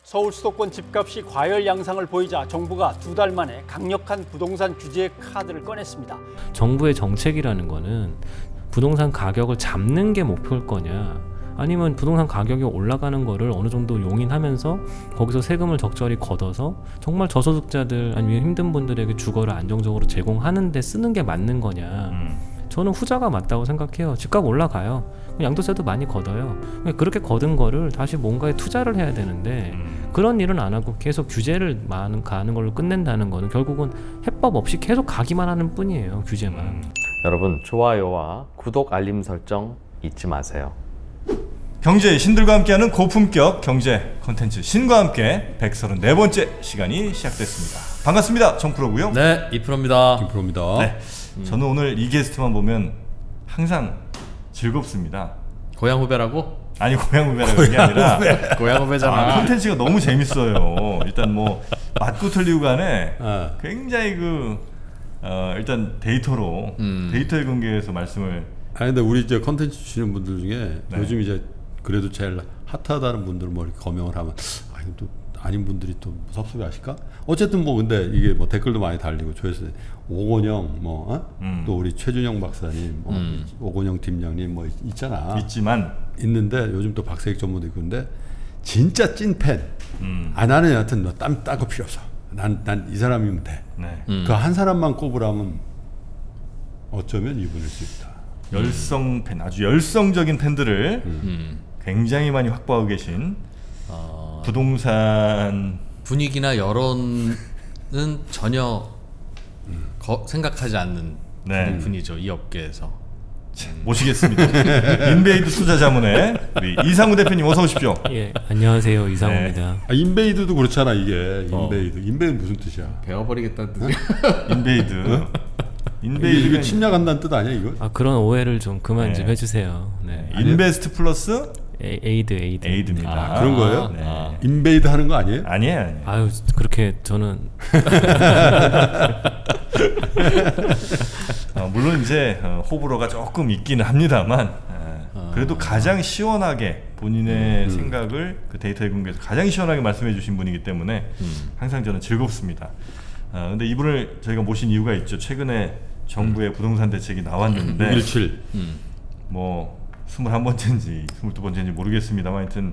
서울 수도권 집값이 과열 양상을 보이자 정부가 2달 만에 강력한 부동산 규제 카드를 꺼냈습니다. 정부의 정책이라는 거는 부동산 가격을 잡는 게 목표일 거냐, 아니면 부동산 가격이 올라가는 거를 어느 정도 용인하면서 거기서 세금을 적절히 걷어서 정말 저소득자들 아니면 힘든 분들에게 주거를 안정적으로 제공하는 데 쓰는 게 맞는 거냐. 저는 후자가 맞다고 생각해요. 집값 올라가요. 양도세도 많이 걷어요. 그렇게 걷은 거를 다시 뭔가에 투자를 해야 되는데 그런 일은 안 하고 계속 규제를 가는 걸로 끝낸다는 거는 결국은 해법 없이 계속 가기만 하는 뿐이에요. 규제만. 여러분, 좋아요와 구독, 알림 설정 잊지 마세요. 경제의 신들과 함께하는 고품격 경제 콘텐츠 신과 함께 134번째 시간이 시작됐습니다. 반갑습니다. 정프로고요. 네, 이프로입니다. 김프로입니다. 네, 저는 오늘 이 게스트만 보면 항상 즐겁습니다. 고향 후배라고? 아니, 고향 후배라는 게 아니라 고향 후배잖아. 콘텐츠가 너무 재밌어요. 일단 뭐 맞고 틀리고 간에 굉장히 일단 데이터로 데이터의 관계에서 말씀을. 아니 근데 우리 이제 컨텐츠 주시는 분들 중에 네. 요즘 이제 그래도 제일 핫하다는 분들 뭐 이렇게 거명을 하면 또 아닌 분들이 또 섭섭해하실까? 어쨌든 뭐 근데 이게 뭐 댓글도 많이 달리고 조회수 오건영 또 우리 최준영 박사님, 뭐 오건영 팀장님 뭐 있잖아. 있는데 요즘 또 박세익 전문도 있고 근데 진짜 찐팬. 나는 여하튼 너 땀 따고 필요 없어. 난 이 사람이면 돼. 네. 그 한 사람만 꼽으라면 어쩌면 이분일 수 있다. 열성 팬, 아주 열성적인 팬들을 굉장히 많이 확보하고 계신 부동산 분위기나 여론은 전혀 생각하지 않는 네. 분이죠, 이 업계에서. 모시겠습니다. 인베이드 투자자문의 우리 이상우 대표님 어서 오십시오. 예, 안녕하세요, 이상우입니다. 네. 인베이드도 그렇잖아. 이게 인베이드 무슨 뜻이야? 배워버리겠다는 뜻이야. 인베이드. 이거 침략한다는 뜻 아니야 이거? 그런 오해를 좀 그만 네. 좀 해주세요. 네. 인베스트 플러스 에이드입니다. 그런 거예요? 네. 인베이드 하는 거 아니에요? 아니에요. 아유, 그렇게 저는 물론 이제 호불호가 조금 있기는 합니다만 그래도 가장 시원하게 본인의 생각을 그 데이터에 공개해서 가장 시원하게 말씀해 주신 분이기 때문에 항상 저는 즐겁습니다. 근데 이분을 저희가 모신 이유가 있죠. 최근에 정부의 부동산 대책이 나왔는데 617 뭐 21번째인지 22번째인지 모르겠습니다만 하여튼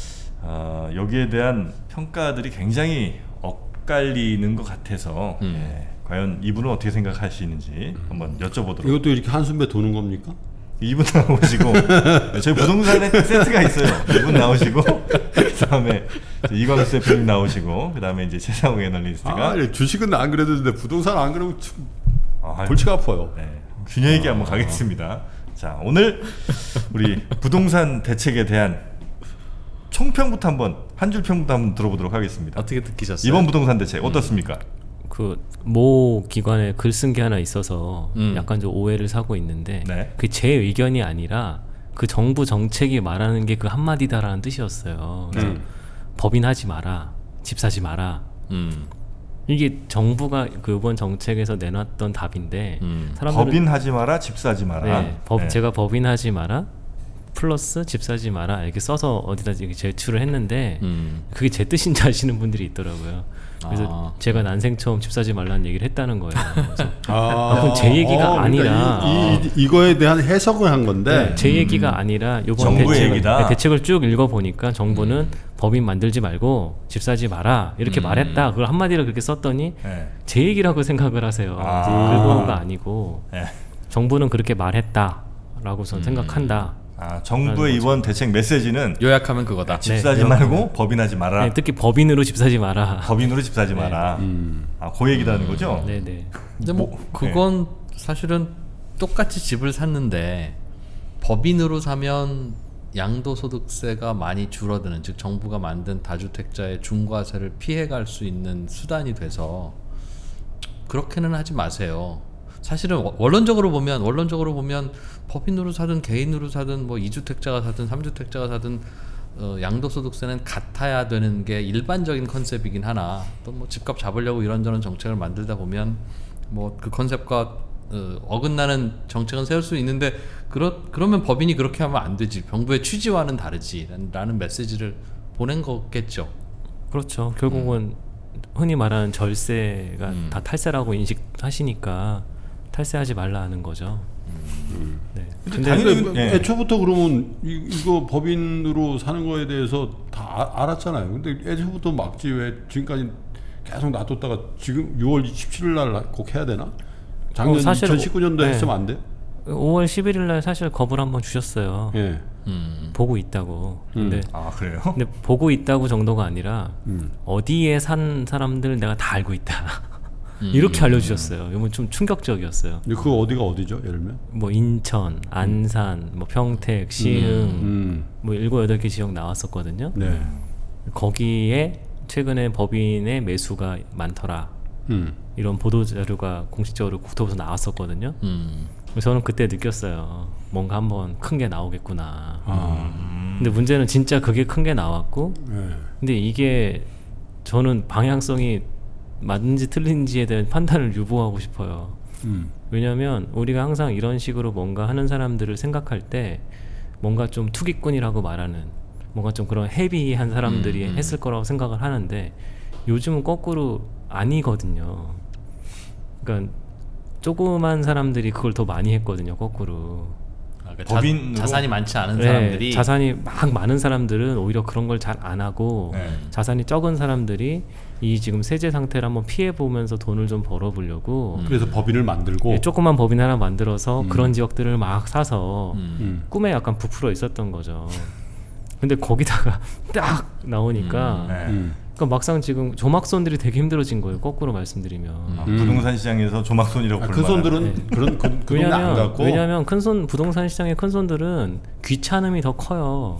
여기에 대한 평가들이 굉장히 엇갈리는 것 같아서 과연 이분은 어떻게 생각하시는지 한번 여쭤보도록. 이것도 이렇게 한숨에 도는 겁니까? 이분 나오시고 저희 부동산에 세트가 있어요. 이분 나오시고 그다음에 이광수 대표님 나오시고 그다음에 이제 최상욱 애널리스트가 주식은 안 그래도 되는데 부동산 안 그러면 골치가 아파요. 네, 균형 있게 한번 가겠습니다. 자, 오늘 우리 부동산 대책에 대한 총평부터 한번 한 줄 평부터 한번 들어보도록 하겠습니다. 어떻게 느끼셨어요? 이번 부동산 대책 어떻습니까? 그 모 기관에 글 쓴 게 하나 있어서 약간 좀 오해를 사고 있는데 네. 그게 제 의견이 아니라 그 정부 정책이 말하는 게 그 한마디다라는 뜻이었어요. 그래서 법인하지 마라, 집 사지 마라. 이게 정부가 그 이번 정책에서 내놨던 답인데 사람들은 법인하지 마라, 집 사지 마라. 네, 제가 법인하지 마라 플러스 집 사지 마라 이렇게 써서 어디다 이렇게 제출을 했는데 그게 제 뜻인지 아시는 분들이 있더라고요. 그래서 제가 난생 처음 집 사지 말라는 얘기를 했다는 거예요. 그래서 그건 제 얘기가 아니라 이거에 대한 해석을 한 건데 네, 제 얘기가 아니라 이번 정부의 얘기다. 대책을 쭉 읽어보니까 정부는 법인 만들지 말고 집 사지 마라 이렇게 말했다. 그걸 한마디로 그렇게 썼더니 제 얘기라고 생각을 하세요. 그거가 아니고 정부는 그렇게 말했다라고 저는 생각한다. 정부의 이번 대책 메시지는 요약하면 그거다. 집 사지 말고 법인하지 마라. 네, 특히 법인으로 집 사지 마라. 법인으로 집 사지 마라. 그 얘기라는 거죠? 네네. 근데 뭐 그건 사실은 똑같이 집을 샀는데 법인으로 사면 양도소득세가 많이 줄어드는, 즉 정부가 만든 다주택자의 중과세를 피해갈 수 있는 수단이 돼서 그렇게는 하지 마세요. 사실은 원론적으로 보면 법인으로 사든 개인으로 사든 뭐 2주택자가 사든 3주택자가 사든 양도소득세는 같아야 되는 게 일반적인 컨셉이긴 하나, 또 뭐 집값 잡으려고 이런저런 정책을 만들다 보면 뭐 그 컨셉과 어긋나는 정책은 세울 수 있는데 그러면 법인이 그렇게 하면 안 되지, 정부의 취지와는 다르지 라는 메시지를 보낸 거겠죠. 그렇죠. 결국은 흔히 말하는 절세가 다 탈세라고 인식하시니까 탈세하지 말라는 거죠. 네. 근데 당연히 애초부터 그러면 이거 법인으로 사는 거에 대해서 다 알았잖아요. 근데 애초부터 막지 왜 지금까지 계속 놔뒀다가 지금 6월 17일 날 꼭 해야 되나? 작년 사실 2019년도에 했으면 안 돼? 5월 11일 날 사실 겁을 한번 주셨어요. 예. 보고 있다고. 근데 아 그래요? 근데 보고 있다고 정도가 아니라 어디에 산 사람들 내가 다 알고 있다. 이렇게 알려주셨어요. 이건 좀 충격적이었어요. 근데 그 어디가 어디죠? 예를 들면? 뭐 인천, 안산, 뭐 평택, 시흥, 뭐 7, 8개 지역 나왔었거든요. 네. 거기에 최근에 법인의 매수가 많더라. 이런 보도 자료가 공식적으로 국토부에서 나왔었거든요. 그래서 저는 그때 느꼈어요. 뭔가 한번 큰 게 나오겠구나. 근데 문제는 진짜 그게 큰 게 나왔고, 네. 근데 이게 저는 방향성이 맞는지 틀린지에 대한 판단을 유보하고 싶어요. 왜냐하면 우리가 항상 이런 식으로 뭔가 하는 사람들을 생각할 때 뭔가 좀 투기꾼이라고 말하는 뭔가 좀 그런 헤비한 사람들이 했을 거라고 생각을 하는데 요즘은 거꾸로 아니거든요. 그러니까 조그만 사람들이 그걸 더 많이 했거든요. 거꾸로. 그러니까 법인으로? 자산이 많지 않은 사람들이 자산이 막 많은 사람들은 오히려 그런 걸 잘 안 하고 자산이 적은 사람들이 이 지금 세제 상태를 한번 피해 보면서 돈을 좀 벌어보려고 그래서 법인을 만들고 조그만 법인 하나 만들어서 그런 지역들을 막 사서 꿈에 약간 부풀어 있었던 거죠. 근데 거기다가 딱 나오니까 그러니까 막상 지금 조막손들이 되게 힘들어진 거예요. 거꾸로 말씀드리면. 부동산 시장에서 조막손이라고 큰 손들은 그런 그 동네 안 갔고. 왜냐하면 큰손 부동산 시장의 큰 손들은 귀찮음이 더 커요.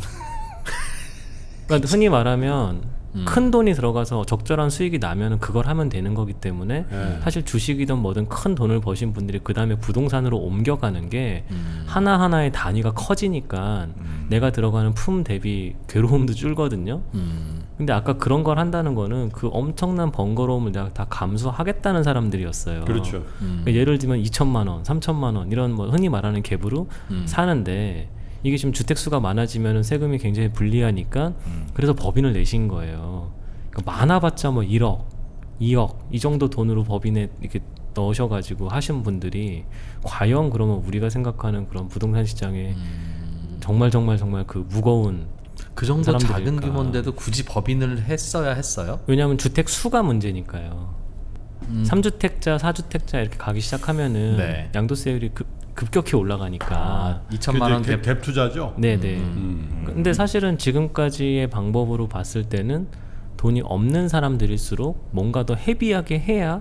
그러니까 흔히 말하면 큰 돈이 들어가서 적절한 수익이 나면 그걸 하면 되는 거기 때문에 사실 주식이든 뭐든 큰 돈을 버신 분들이 그 다음에 부동산으로 옮겨가는 게 하나하나의 단위가 커지니까 내가 들어가는 품 대비 괴로움도 줄거든요. 근데 아까 그런 걸 한다는 거는 그 엄청난 번거로움을 내가 다 감수하겠다는 사람들이었어요. 그렇죠. 그러니까 예를 들면 2천만 원, 3천만 원 이런 뭐 흔히 말하는 갭으로 사는데 이게 지금 주택수가 많아지면 세금이 굉장히 불리하니까 그래서 법인을 내신 거예요. 그러니까 많아봤자 뭐 1억, 2억 이 정도 돈으로 법인에 이렇게 넣으셔가지고 하신 분들이 과연 그러면 우리가 생각하는 그런 부동산 시장에 정말 그 무거운 그 정도 사람들일까. 작은 규모인데도 굳이 법인을 했어야 했어요? 왜냐하면 주택 수가 문제니까요. 3주택자, 4주택자 이렇게 가기 시작하면은 네. 양도세율이 급격히 올라가니까 2천만 원 갭 투자죠. 네네. 근데 사실은 지금까지의 방법으로 봤을 때는 돈이 없는 사람들일수록 뭔가 더 헤비하게 해야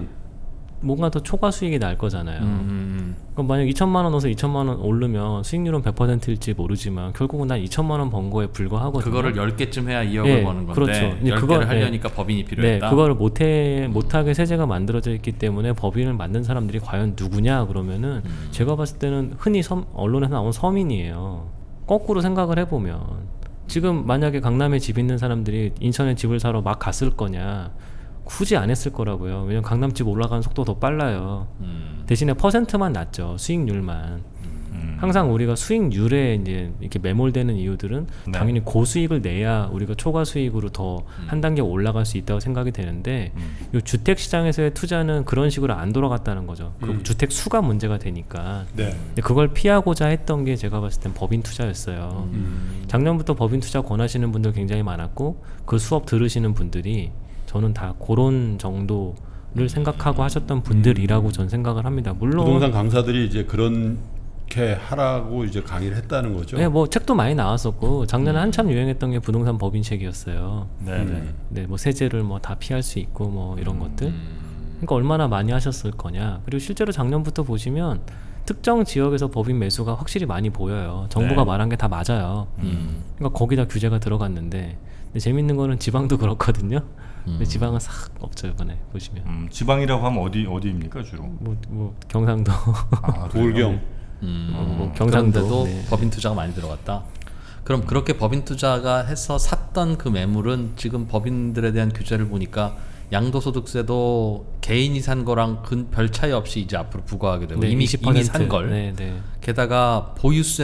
뭔가 더 초과 수익이 날 거잖아요. 그럼 만약 2천만 원 넣어서 2천만 원 오르면 수익률은 100%일지 모르지만 결국은 난 2천만 원 번 거에 불과하거든요. 그거를 10개쯤 해야 2억을 네, 버는 건데 그렇죠. 10개를 그걸, 하려니까 법인이 필요했다. 네, 그거를 못하게 세제가 만들어져 있기 때문에 법인을 만든 사람들이 과연 누구냐 그러면은 제가 봤을 때는 흔히 언론에서 나온 서민이에요. 거꾸로 생각을 해보면 지금 만약에 강남에 집 있는 사람들이 인천에 집을 사러 막 갔을 거냐 굳이 안 했을 거라고요. 왜냐면 강남집 올라가는 속도가 더 빨라요. 대신에 퍼센트만 낮죠. 수익률만. 항상 우리가 수익률에 이제 이렇게 매몰되는 이유들은 당연히 고수익을 내야 우리가 초과 수익으로 더 한 단계 올라갈 수 있다고 생각이 되는데 이 주택 시장에서의 투자는 그런 식으로 안 돌아갔다는 거죠. 그리고 주택 수가 문제가 되니까. 네. 근데 그걸 피하고자 했던 게 제가 봤을 땐 법인 투자였어요. 작년부터 법인 투자 권하시는 분들 굉장히 많았고 그 수업 들으시는 분들이 저는 다 그런 정도를 생각하고 하셨던 분들이라고 전 생각을 합니다. 물론 부동산 강사들이 이제 그렇게 하라고 이제 강의를 했다는 거죠. 네, 뭐 책도 많이 나왔었고 작년에 한참 유행했던 게 부동산 법인 책이었어요. 네, 뭐 세제를 뭐 다 피할 수 있고 뭐 이런 것들. 그러니까 얼마나 많이 하셨을 거냐. 그리고 실제로 작년부터 보시면 특정 지역에서 법인 매수가 확실히 많이 보여요. 정부가 말한 게 다 맞아요. 그러니까 거기다 규제가 들어갔는데 근데 재밌는 거는 지방도 그렇거든요. 근데 지방은 싹 없죠 이번에 보시면. 지방이라고 하면 어디입니까 주로? 뭐 경상도, 돌경, 뭐 경상도. 그런데도 네. 법인 투자가 많이 들어갔다. 그럼 그렇게 법인 투자가 해서 샀던 그 매물은 지금 법인들에 대한 규제를 보니까 양도소득세도 개인이 산 거랑 별 차이 없이 이제 앞으로 부과하게 되고 네, 이미 20%. 산 걸. 네. 게다가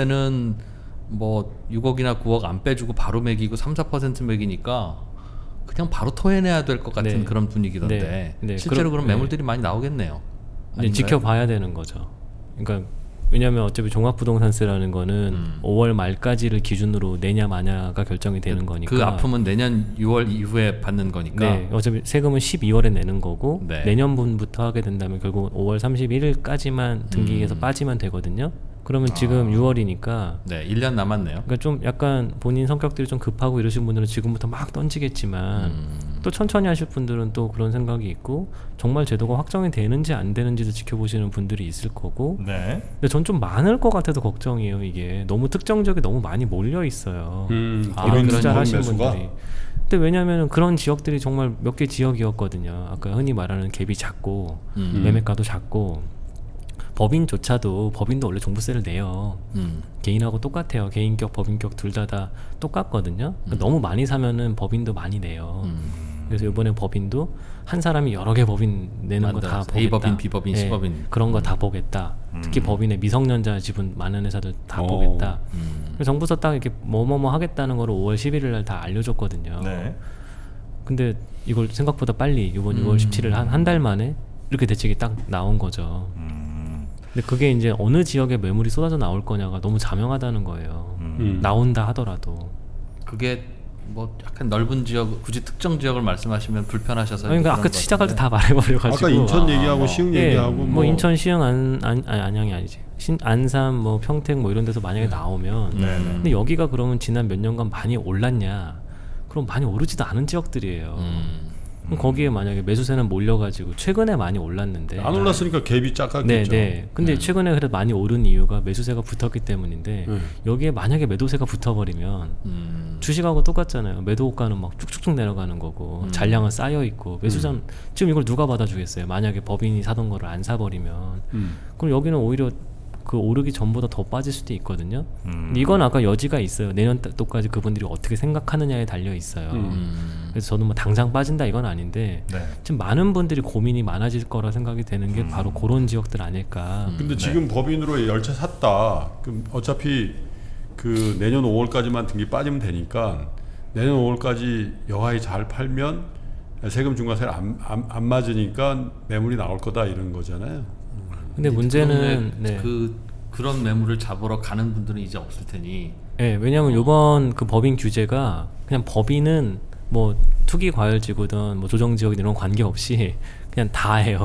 보유세는 뭐 6억이나 9억 안 빼주고 바로 매기고 3, 4% 매기니까 그냥 바로 토해내야 될 것 같은 네. 그런 분위기던데 네. 네. 실제로 그런 네. 매물들이 많이 나오겠네요. 네, 아닌가요? 지켜봐야 되는 거죠. 그러니까 왜냐하면 어차피 종합부동산세라는 거는 5월 말까지를 기준으로 내냐 마냐가 결정이 되는 거니까. 그 아픔은 내년 6월 이후에 받는 거니까. 네, 어차피 세금은 12월에 내는 거고 네. 내년분부터 하게 된다면 결국 5월 31일까지만 등기에서 빠지면 되거든요. 그러면 지금 6월이니까 네, 1년 남았네요. 그러니까 좀 약간 본인 성격들이 좀 급하고 이러신 분들은 지금부터 막 던지겠지만 또 천천히 하실 분들은 또 그런 생각이 있고 정말 제도가 확정이 되는지 안 되는지도 지켜보시는 분들이 있을 거고. 네. 근데 전 좀 많을 것 같아서 걱정이에요. 이게 너무 특정 지역에 너무 많이 몰려 있어요. 이런 법인 투자를 하신 매수가? 분들이. 근데 왜냐하면 그런 지역들이 정말 몇 개 지역이었거든요. 아까 흔히 말하는 갭이 작고 매매가도 작고 법인도 원래 종부세를 내요. 개인하고 똑같아요. 개인격, 법인격 둘 다 똑같거든요. 그러니까 너무 많이 사면은 법인도 많이 내요. 그래서 이번에 법인도 한 사람이 여러 개 법인 내는 거 다 만들어서 보겠다. A법인, B법인, 네, C법인. 그런 거 다 보겠다. 특히 법인의 미성년자 지분 많은 회사들 다 오. 보겠다. 그래서 정부에서 딱 이렇게 뭐뭐뭐 하겠다는 거를 5월 11일 날 다 알려줬거든요. 네. 근데 이걸 생각보다 빨리 이번 6월 17일 한 달 만에 이렇게 대책이 딱 나온 거죠. 근데 그게 이제 어느 지역에 매물이 쏟아져 나올 거냐가 너무 자명하다는 거예요. 나온다 하더라도. 그게 뭐 약간 넓은 지역, 굳이 특정 지역을 말씀하시면 불편하셔서. 그러니까 아까 시작할 때 다 말해버려가지고. 아까 인천 얘기하고 시흥 예, 얘기하고 뭐 인천, 시흥, 안양이 아니지. 안산, 뭐 평택 뭐 이런 데서 만약에 나오면. 근데 여기가 그러면 지난 몇 년간 많이 올랐냐? 그럼 많이 오르지도 않은 지역들이에요. 그럼 거기에 만약에 매수세는 몰려가지고 최근에 많이 올랐는데. 안 올랐으니까 갭이 작았겠죠. 네. 근데 최근에 그래도 많이 오른 이유가 매수세가 붙었기 때문인데 여기에 만약에 매도세가 붙어버리면 주식하고 똑같잖아요. 매도가는 막 쭉쭉쭉 내려가는 거고 잔량은 쌓여 있고 매수자는 지금 이걸 누가 받아주겠어요. 만약에 법인이 사던 거를 안 사버리면 그럼 여기는 오히려 그 오르기 전보다 더 빠질 수도 있거든요. 근데 이건 아까 여지가 있어요. 내년도까지 그분들이 어떻게 생각하느냐에 달려 있어요. 그래서 저는 뭐 당장 빠진다 이건 아닌데 네. 지금 많은 분들이 고민이 많아질 거라 생각이 되는 게 바로 그런 지역들 아닐까. 근데 지금 법인으로 열차 샀다. 그럼 어차피 그 내년 5월까지만 등기 빠지면 되니까 내년 5월까지 여하이 잘 팔면 세금 중과세를 안 맞으니까 매물이 나올 거다 이런 거잖아요. 근데 문제는 그런 매물을 잡으러 가는 분들은 이제 없을 테니. 네, 왜냐하면 이번 그 법인 규제가 그냥 법인은 뭐 투기 과열지구든 뭐 조정지역 이런 관계 없이 그냥 다 해요.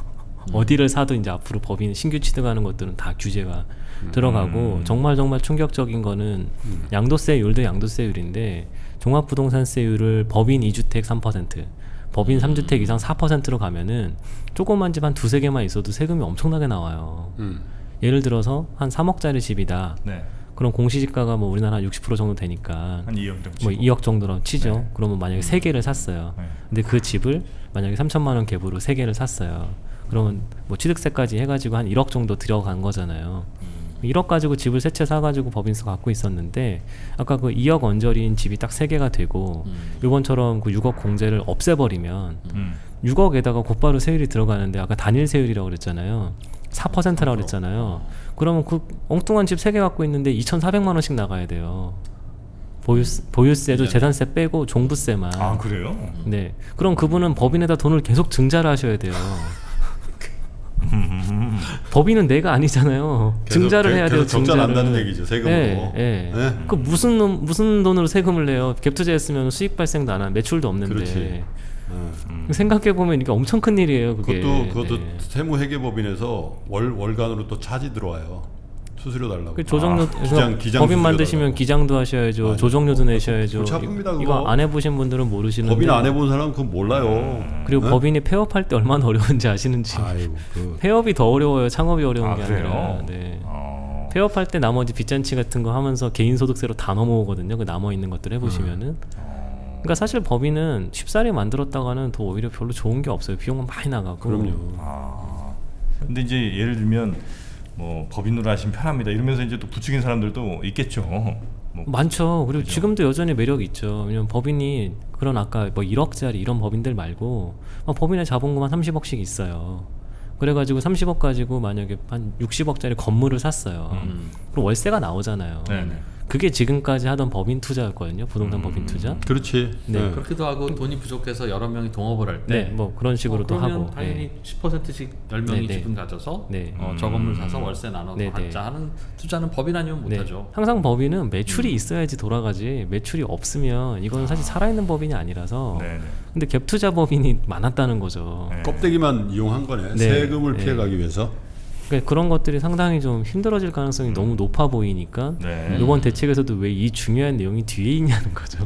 어디를 사도 이제 앞으로 법인 신규 취득하는 것들은 다 규제가 들어가고 정말 충격적인 거는 양도세율도 양도세율인데 종합부동산세율을 법인 2주택 3%, 법인 3주택 이상 4%로 가면은 조그만 집 한 두세 개만 있어도 세금이 엄청나게 나와요. 예를 들어서 한 3억짜리 집이다. 네. 그럼 공시지가가 뭐 우리나라 한 60% 정도 되니까 한 2억 정도. 뭐 2억 정도로 치죠. 네. 그러면 만약에 3개를 샀어요. 네. 근데 그 집을 만약에 3천만 원 갭으로 3개를 샀어요. 그러면 뭐 취득세까지 해가지고 한 1억 정도 들어간 거잖아요. 1억 가지고 집을 세 채 사가지고 법인세 갖고 있었는데 아까 그 2억 언저리인 집이 딱 3개가 되고 이번처럼 그 6억 공제를 없애버리면 6억에다가 곧바로 세율이 들어가는데 아까 단일 세율이라고 그랬잖아요. 4%라고 그랬잖아요. 그러면 그 엉뚱한 집 3개 갖고 있는데 2,400만 원씩 나가야 돼요. 보유세도 재산세 빼고 종부세만. 아 그래요? 네. 그럼 그분은 법인에다 돈을 계속 증자를 하셔야 돼요. 법인은 내가 아니잖아요. 증자를 해야 돼요. 적자 난다는 얘기죠. 세금으로. 네. 그 무슨 돈으로 세금을 내요? 갭 투자했으면 수익 발생도 안 하는 매출도 없는데. 그렇지. 생각해 보면 이게 엄청 큰 일이에요. 그것도 세무회계법인에서 월간으로 또 차지 들어와요. 수수료 달라고. 그 조정료 기장 법인 만드시면 기장도 하셔야죠. 맞아요. 조정료도 내셔야죠. 골치 아픕니다, 그거. 이거 안 해보신 분들은 모르시는데. 법인 안 해본 사람은 그건 몰라요. 그리고 법인이 폐업할 때 얼마나 어려운지 아시는지. 아이고, 폐업이 더 어려워요. 창업이 어려운 게 그래요? 아니라. 네. 폐업할 때 나머지 빚잔치 같은 거 하면서 개인소득세로 다 넘어오거든요. 그 남아 있는 것들 해보시면은. 그러니까 사실 법인은 쉽사리 만들었다가는 더 오히려 별로 좋은 게 없어요. 비용은 많이 나가고. 그럼요. 근데 이제 예를 들면 뭐 법인으로 하시면 편합니다. 이러면서 이제 또 부추긴 사람들도 있겠죠. 뭐 많죠. 그리고 그죠? 지금도 여전히 매력이 있죠. 왜냐면 법인이 그런 아까 뭐 1억짜리 이런 법인들 말고 법인의 자본금 한 30억씩 있어요. 그래가지고 30억 가지고 만약에 한 60억짜리 건물을 샀어요. 그럼 월세가 나오잖아요. 네네. 그게 지금까지 하던 법인 투자였거든요. 부동산 법인 투자. 그렇지. 네. 그렇기도 하고 돈이 부족해서 여러 명이 동업을 할 때 네, 뭐 그런 식으로도 그러면 하고. 당연히 네. 10%씩 10명이 네, 네. 지분 가져서 네. 저 건물 사서 월세 나눠서 네, 네. 받자 하는 투자는 법인 아니면 네. 못하죠. 항상 법인은 매출이 있어야지 돌아가지 매출이 없으면 이건 사실 살아있는 법인이 아니라서 네, 네. 근데 갭 투자 법인이 많았다는 거죠. 네. 껍데기만 이용한 거네. 네. 세금을 네. 피해가기 위해서. 그러니까 그런 것들이 상당히 좀 힘들어질 가능성이 너무 높아 보이니까 네. 이번 대책에서도 왜 이 중요한 내용이 뒤에 있냐는 거죠.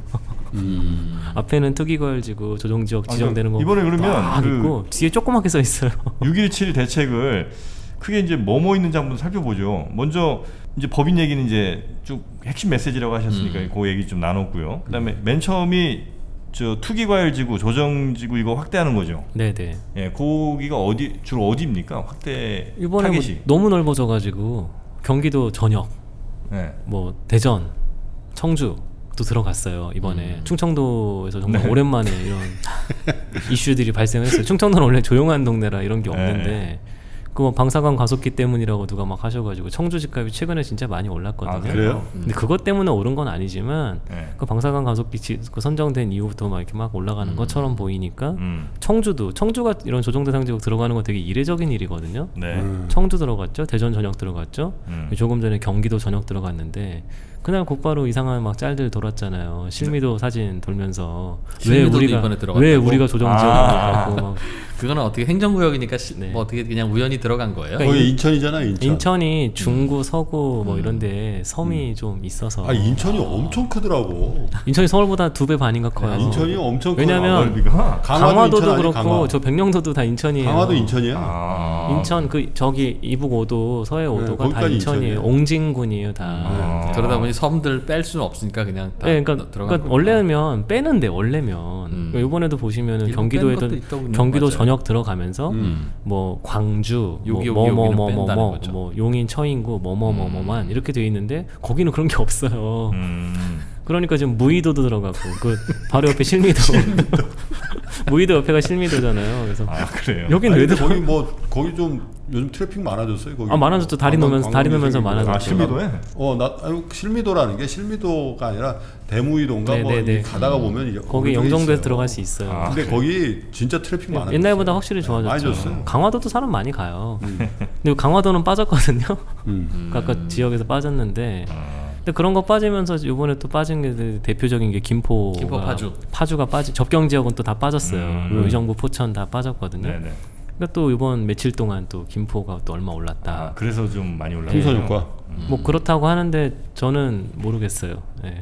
앞에는 투기과열지구 조정지역 지정되는 거 이번에 그러면 막 그 있고 뒤에 조그맣게 써 있어요. 6.17 대책을 크게 이제 뭐뭐 있는지 한번 살펴보죠. 먼저 이제 법인 얘기는 이제 쭉 핵심 메시지라고 하셨으니까 그 얘기 좀 나눴고요. 그다음에 맨 처음이 저 투기과열지구 조정지구 이거 확대하는 거죠. 네네. 예, 거기가 어디 주로 어디입니까? 확대 이번에 뭐 타겟이. 너무 넓어져가지고 경기도 전역, 네. 뭐 대전, 청주도 들어갔어요. 이번에 충청도에서 정말 네. 오랜만에 이런 이슈들이 발생했어요. 충청도는 원래 조용한 동네라 이런 게 없는데. 네. 그 뭐 방사관 가속기 때문이라고 누가 막 하셔가지고 청주 집값이 최근에 진짜 많이 올랐거든요. 아, 그래요? 근데 그것 때문에 오른 건 아니지만 네. 그 방사관 가속기 그 선정된 이후부터 막 이렇게 막 올라가는 것처럼 보이니까 청주가 이런 조정대상 지역 들어가는 거 되게 이례적인 일이거든요. 네. 청주 들어갔죠, 대전 전역 들어갔죠. 조금 전에 경기도 전역 들어갔는데 그날 곧바로 이상한 막 짤들 돌았잖아요. 실미도 사진 돌면서 실미도도 이번에 들어갔다고? 왜 우리가 조정 지역을 들어갔고 막 그거는 어떻게 행정구역이니까 네. 뭐 어떻게 그냥 우연히 들어간 거예요? 그러니까 거기 인천이잖아, 인천. 인천이 중구, 서구 뭐 이런데 섬이 좀 있어서 아, 인천이 엄청 크더라고. 인천이 서울보다 2배 반인가 커요. 인천이 엄청 크더라고. 왜냐면 넓이가 강화도도 인천 아니, 그렇고 강화. 저 백령도도 다 인천이에요. 강화도 인천이야. 아. 인천 그 저기 이북 5도, 서해 5도가 다 거기까지 인천이에요. 인천이에요. 옹진군이에요 다. 아. 그러다 보니 섬들 뺄 수는 없으니까 그냥 다 네, 들어간 그러니까 거구나. 원래면 빼는데 원래면 그러니까 이번에도 보시면은 일본 경기도에도 뺀 것도 있더군요. 경기도 맞아요. 전역 들어가면서 뭐 광주 여기 여기는 뺀다는 뭐 거죠. 뭐 용인 처인구 뭐뭐뭐뭐만 이렇게 돼 있는데 거기는 그런 게 없어요. 그러니까 지금 무의도도 들어가고 그 바로 옆에 실미도 무의도 옆에가 실미도잖아요. 그래서 아, 그래요. 여긴 아니, 왜 근데 들어? 거기 뭐 거기 좀 요즘 트래픽 많아졌어요. 거기. 아, 많아졌죠. 다리 놓으면서 많아졌죠. 아, 실미도에? 실미도라는 게 실미도가 아니라 대무이도인가 뭐 네네네. 가다가 보면 이게 거기 어느 쪽에 영종도에서 있어요. 들어갈 수 있어요. 아. 근데 거기 진짜 트래픽 많아졌어요. 옛날보다 확실히 많이 좋아졌죠. 졌어요. 강화도도 사람 많이 가요. 근데 강화도는 빠졌거든요. 아까 지역에서 빠졌는데. 근데 그런 거 빠지면서 이번에 또 빠진 게 대표적인 게 김포 파주가 빠지 접경 지역은 또 다 빠졌어요. 의정부 포천 다 빠졌거든요. 네네. 그러니까 또 이번 며칠 동안 또 김포가 또 얼마 올랐다. 아, 그래서 좀 많이 올랐어요. 풍선 효과. 뭐 그렇다고 하는데 저는 모르겠어요. 네.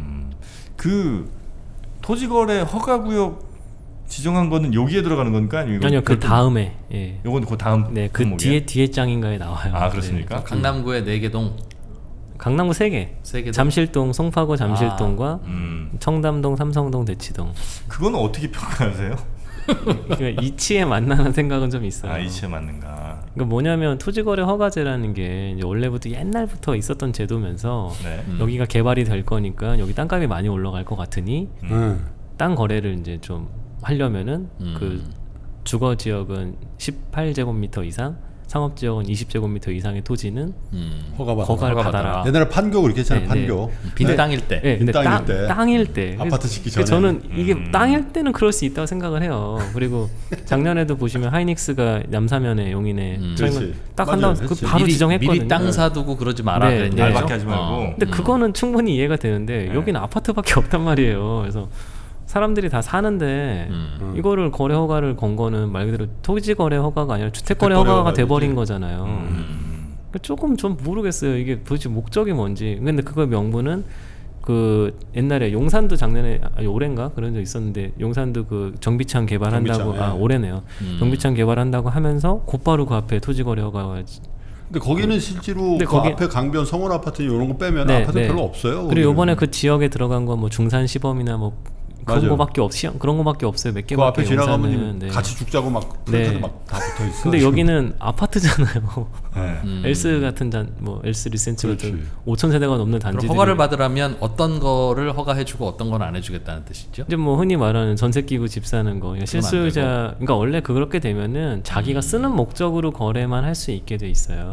그 토지거래 허가구역 지정한 거는 여기에 들어가는 건가? 아니요, 그 다음에. 예. 요건 그 다음. 네, 그 항목이에요? 뒤에 장인가에 나와요. 아, 그렇습니까? 네. 강남구의 4개 동 강남구 3개. 3개 동. 잠실동, 송파구 잠실동과 음. 청담동, 삼성동, 대치동. 그건 어떻게 평가하세요? 그러니까 이치에 만나는 생각은 좀 있어요. 아, 이치에 맞는가? 그러니까 뭐냐면 토지거래 허가제라는 게 이제 원래부터 옛날부터 있었던 제도면서 네. 여기가 개발이 될 거니까 여기 땅값이 많이 올라갈 것 같으니 땅 거래를 이제 좀 하려면은 그 주거 지역은 18제곱미터 이상, 상업 지역은 20제곱미터 이상의 토지는 허가를 받아라. 옛날에 판교 그렇게 했잖아요. 네, 판교. 빈 땅일 때. 네, 근데 땅일 때. 땅일 때. 아파트 짓기 그래서 전에. 저는 이게 땅일 때는 그럴 수 있다고 생각을 해요. 그리고 작년에도 보시면 하이닉스가 남사면에 용인에 그렇지. 딱 맞아요. 한다고 그 했지. 바로 지정했거든요. 미리 땅 사두고 그러지 마라 네, 그랬냐. 네. 알밖에 하지 말고. 근데 그거는 충분히 이해가 되는데 네. 여기는 아파트밖에 없단 말이에요. 그래서 사람들이 다 사는데 이거를 거래 허가를 건 거는 말 그대로 토지 거래 허가가 아니라 주택 거래 주택 거래 허가가 허가지. 돼버린 거잖아요. 그러니까 조금 좀 모르겠어요. 이게 도대체 목적이 뭔지. 근데 그거 명분은 그 옛날에 용산도 작년에 아니 올해인가 그런 적 있었는데 용산도 그 정비창 개발한다고 정비창, 예. 올해네요. 정비창 개발한다고 하면서 곧바로 그 앞에 토지 거래 허가가 근데 거기는 실제로 근데 그 거기- 앞에 강변 성원 아파트 이런 거 빼면 네, 아파트 네. 별로 없어요. 그리고 이번에 거기는. 그 지역에 들어간 거 뭐 중산 시범이나 뭐 그런 맞아요. 거밖에 그런 거밖에 없어요. 몇 그 개밖에 앞에 지나가면 용산은. 네. 같이 죽자고 막 네. 플랜카드 막 다 붙어 있어. 근데 여기는 아파트잖아요. 네. 엘스 같은 뭐 엘스 리센트 그렇지. 같은 5천 세대가 넘는 그럼 단지들이 허가를 받으려면 어떤 거를 허가해주고 어떤 건 안 해주겠다는 뜻이죠? 이제 뭐 흔히 말하는 전세 끼고 집 사는 거, 그러니까 실수요자, 그러니까 원래 그렇게 되면은 자기가 쓰는 목적으로 거래만 할 수 있게 돼 있어요.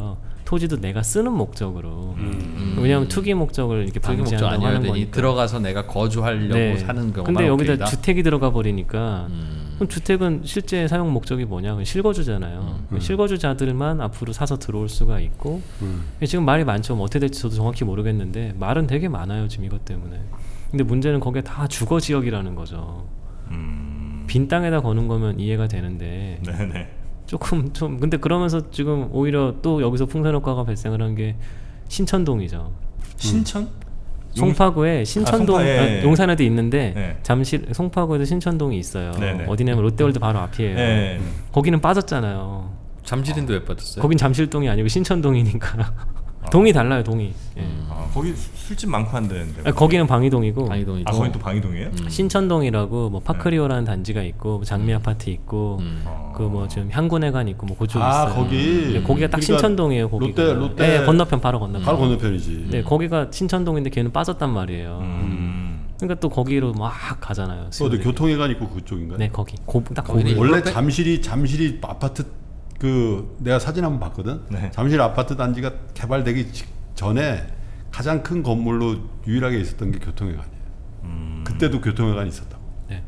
토지도 내가 쓰는 목적으로. 왜냐하면 투기 목적을 이렇게 투기 목적 방지한다고 아니어야 하는 되니 거니까. 들어가서 내가 거주하려고 네. 사는 경우가 근데 여기다 없겠다. 주택이 들어가 버리니까 그럼 주택은 실제 사용 목적이 뭐냐? 그건 실거주잖아요. 실거주자들만 앞으로 사서 들어올 수가 있고 지금 말이 많죠. 뭐 어떻게 될지 저도 정확히 모르겠는데 말은 되게 많아요 지금 이것 때문에. 근데 문제는 거기에 다 주거 지역이라는 거죠. 빈 땅에다 거는 거면 이해가 되는데 네네. 조금 좀 근데 그러면서 지금 오히려 또 여기서 풍선 효과가 발생을 한 게 신천동이죠. 신천? 송파구에 신천동 송파에. 용산에도 있는데 네. 잠실 송파구에도 신천동이 있어요. 네네. 어디냐면 롯데월드 바로 앞이에요. 네. 거기는 빠졌잖아요. 잠실인데 왜 빠졌어요? 거긴 잠실동이 아니고 신천동이니까 동이 달라요. 동이. 예. 거기 술집 많고 한데는데. 아니, 거기는 방이동이고 방이동이고. 아 거긴 또 방이동이에요? 신천동이라고 뭐 파크리오라는 단지가 있고 뭐 장미 아파트 있고 그 뭐 지금 향군회관 있고 뭐 그쪽 있어요. 거기. 네, 거기가 딱 그러니까 신천동이에요. 거기가. 롯데 네, 건너편 바로 건너편. 바로 건너편이지. 네, 거기가 신천동인데 걔는 빠졌단 말이에요. 그러니까 또 거기로 막 가잖아요. 어디 수요일에. 교통회관 있고 그쪽인가요? 네, 거기. 딱 거기는 거기. 원래 잠실이 아파트 그 내가 사진 한번 봤거든. 네. 잠실 아파트 단지가 개발되기 전에 가장 큰 건물로 유일하게 있었던 게 교통회관이에요. 그때도 교통회관이 있었다고. 네.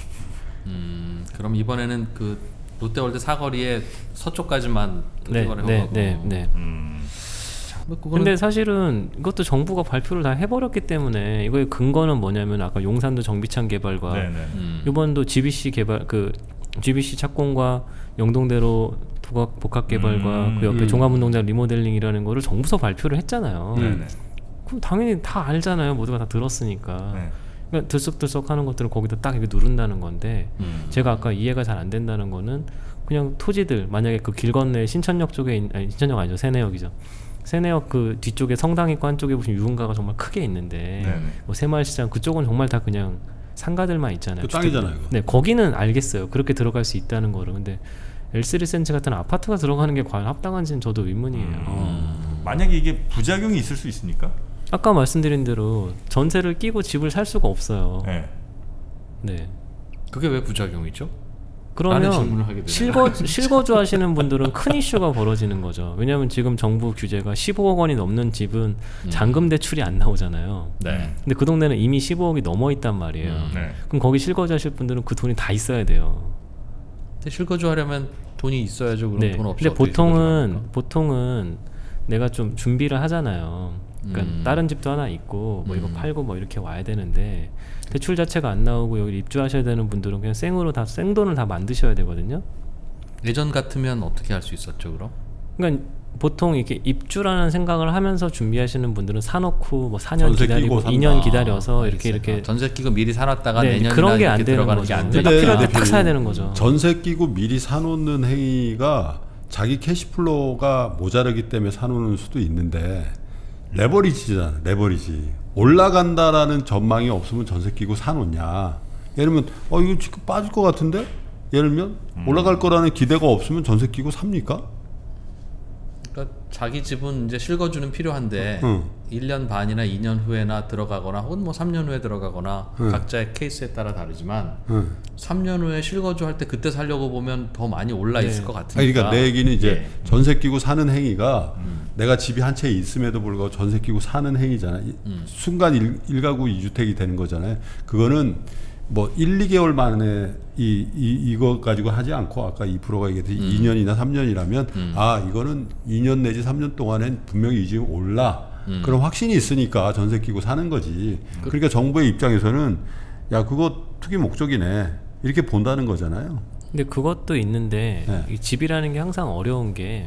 그럼 이번에는 그 롯데월드 사거리에 서쪽까지만 네, 토지거래 네, 허가고. 네, 네. 뭐 그거는 근데 사실은 이것도 정부가 발표를 다 해버렸기 때문에 이거의 근거는 뭐냐면 아까 용산도 정비창 개발과 네네. 이번도 GBC 개발 그 GBC 착공과 영동대로 복합 개발과 그 옆에 종합운동장 리모델링이라는 거를 정부서 발표를 했잖아요. 네네. 그럼 당연히 다 알잖아요. 모두가 다 들었으니까. 네. 그러니까 들썩들썩 하는 것들은 거기다 딱 이렇게 누른다는 건데 제가 아까 이해가 잘 안 된다는 거는 그냥 토지들 만약에 그 길 건너에 신천역 쪽에 아니 신천역 아니죠. 세내역이죠. 세내역 그 뒤쪽에 성당 있고 한쪽에 보시면 유흥가가 정말 크게 있는데 네네. 뭐 새마을시장 그쪽은 정말 다 그냥 상가들만 있잖아요. 그 땅이잖아요, 주택들. 그거. 네, 거기는 알겠어요. 그렇게 들어갈 수 있다는 거를. 근데 L3센치 같은 아파트가 들어가는 게 과연 합당한지는 저도 의문이에요. 만약에 이게 부작용이 있을 수 있습니까? 아까 말씀드린 대로 전세를 끼고 집을 살 수가 없어요. 네. 네. 그게 왜 부작용이죠? 라는 질문을 하게 그러면 되네요. 실거주 하시는 분들은 큰 이슈가 벌어지는 거죠. 왜냐하면 지금 정부 규제가 15억 원이 넘는 집은 잔금 대출이 안 나오잖아요. 네. 근데 그 동네는 이미 15억이 넘어 있단 말이에요. 네. 그럼 거기 실거주 하실 분들은 그 돈이 다 있어야 돼요. 근데 실거주하려면 돈이 있어야죠. 그럼 네. 돈 없이 근데 어떻게 실거주합니까? 보통은 내가 좀 준비를 하잖아요. 그러니까 다른 집도 하나 있고 뭐 이거 팔고 뭐 이렇게 와야 되는데 대출 자체가 안 나오고 여기 입주하셔야 되는 분들은 그냥 생돈을 다 만드셔야 되거든요. 예전 같으면 어떻게 할 수 있었죠, 그럼? 그러니까 보통 이렇게 입주라는 생각을 하면서 준비하시는 분들은 사놓고 뭐 4년 전세 기다리고 끼고 산다. 2년 기다려서 이렇게 전세 끼고 미리 사놨다가 네, 내년이나 그런 게 안 이렇게 되는 들어가는 거죠. 게 안 딱 되죠. 필요할 때 딱 대표님, 사야 되는 거죠. 전세 끼고 미리 사놓는 행위가 자기 캐시플로우가 모자르기 때문에 사놓는 수도 있는데 레버리지잖아. 레버리지. 올라간다라는 전망이 없으면 전세 끼고 사놓냐. 예를 들면 이거 지금 빠질 것 같은데? 예를 들면 올라갈 거라는 기대가 없으면 전세 끼고 삽니까? 그러니까 자기 집은 이제 실거주는 필요한데 1년 반이나 2년 후에나 들어가거나 혹은 뭐 3년 후에 들어가거나 각자의 케이스에 따라 다르지만 3년 후에 실거주할 때 그때 살려고 보면 더 많이 올라 있을 것 같으니까. 그러니까 내 얘기는 이제 예. 전세 끼고 사는 행위가 내가 집이 한 채 있음에도 불구하고 전세 끼고 사는 행위잖아. 순간 1가구 2주택이 되는 거잖아요. 그거는 뭐 1, 2개월 만에 이거 가지고 하지 않고 아까 2%가 얘기했듯이 2년이나 3년이라면 이거는 2년 내지 3년 동안엔 분명히 이 집이 올라. 그런 확신이 있으니까 전세 끼고 사는 거지. 그러니까 정부의 입장에서는 야 그거 투기 목적이네 이렇게 본다는 거잖아요. 근데 그것도 있는데 네. 이 집이라는 게 항상 어려운 게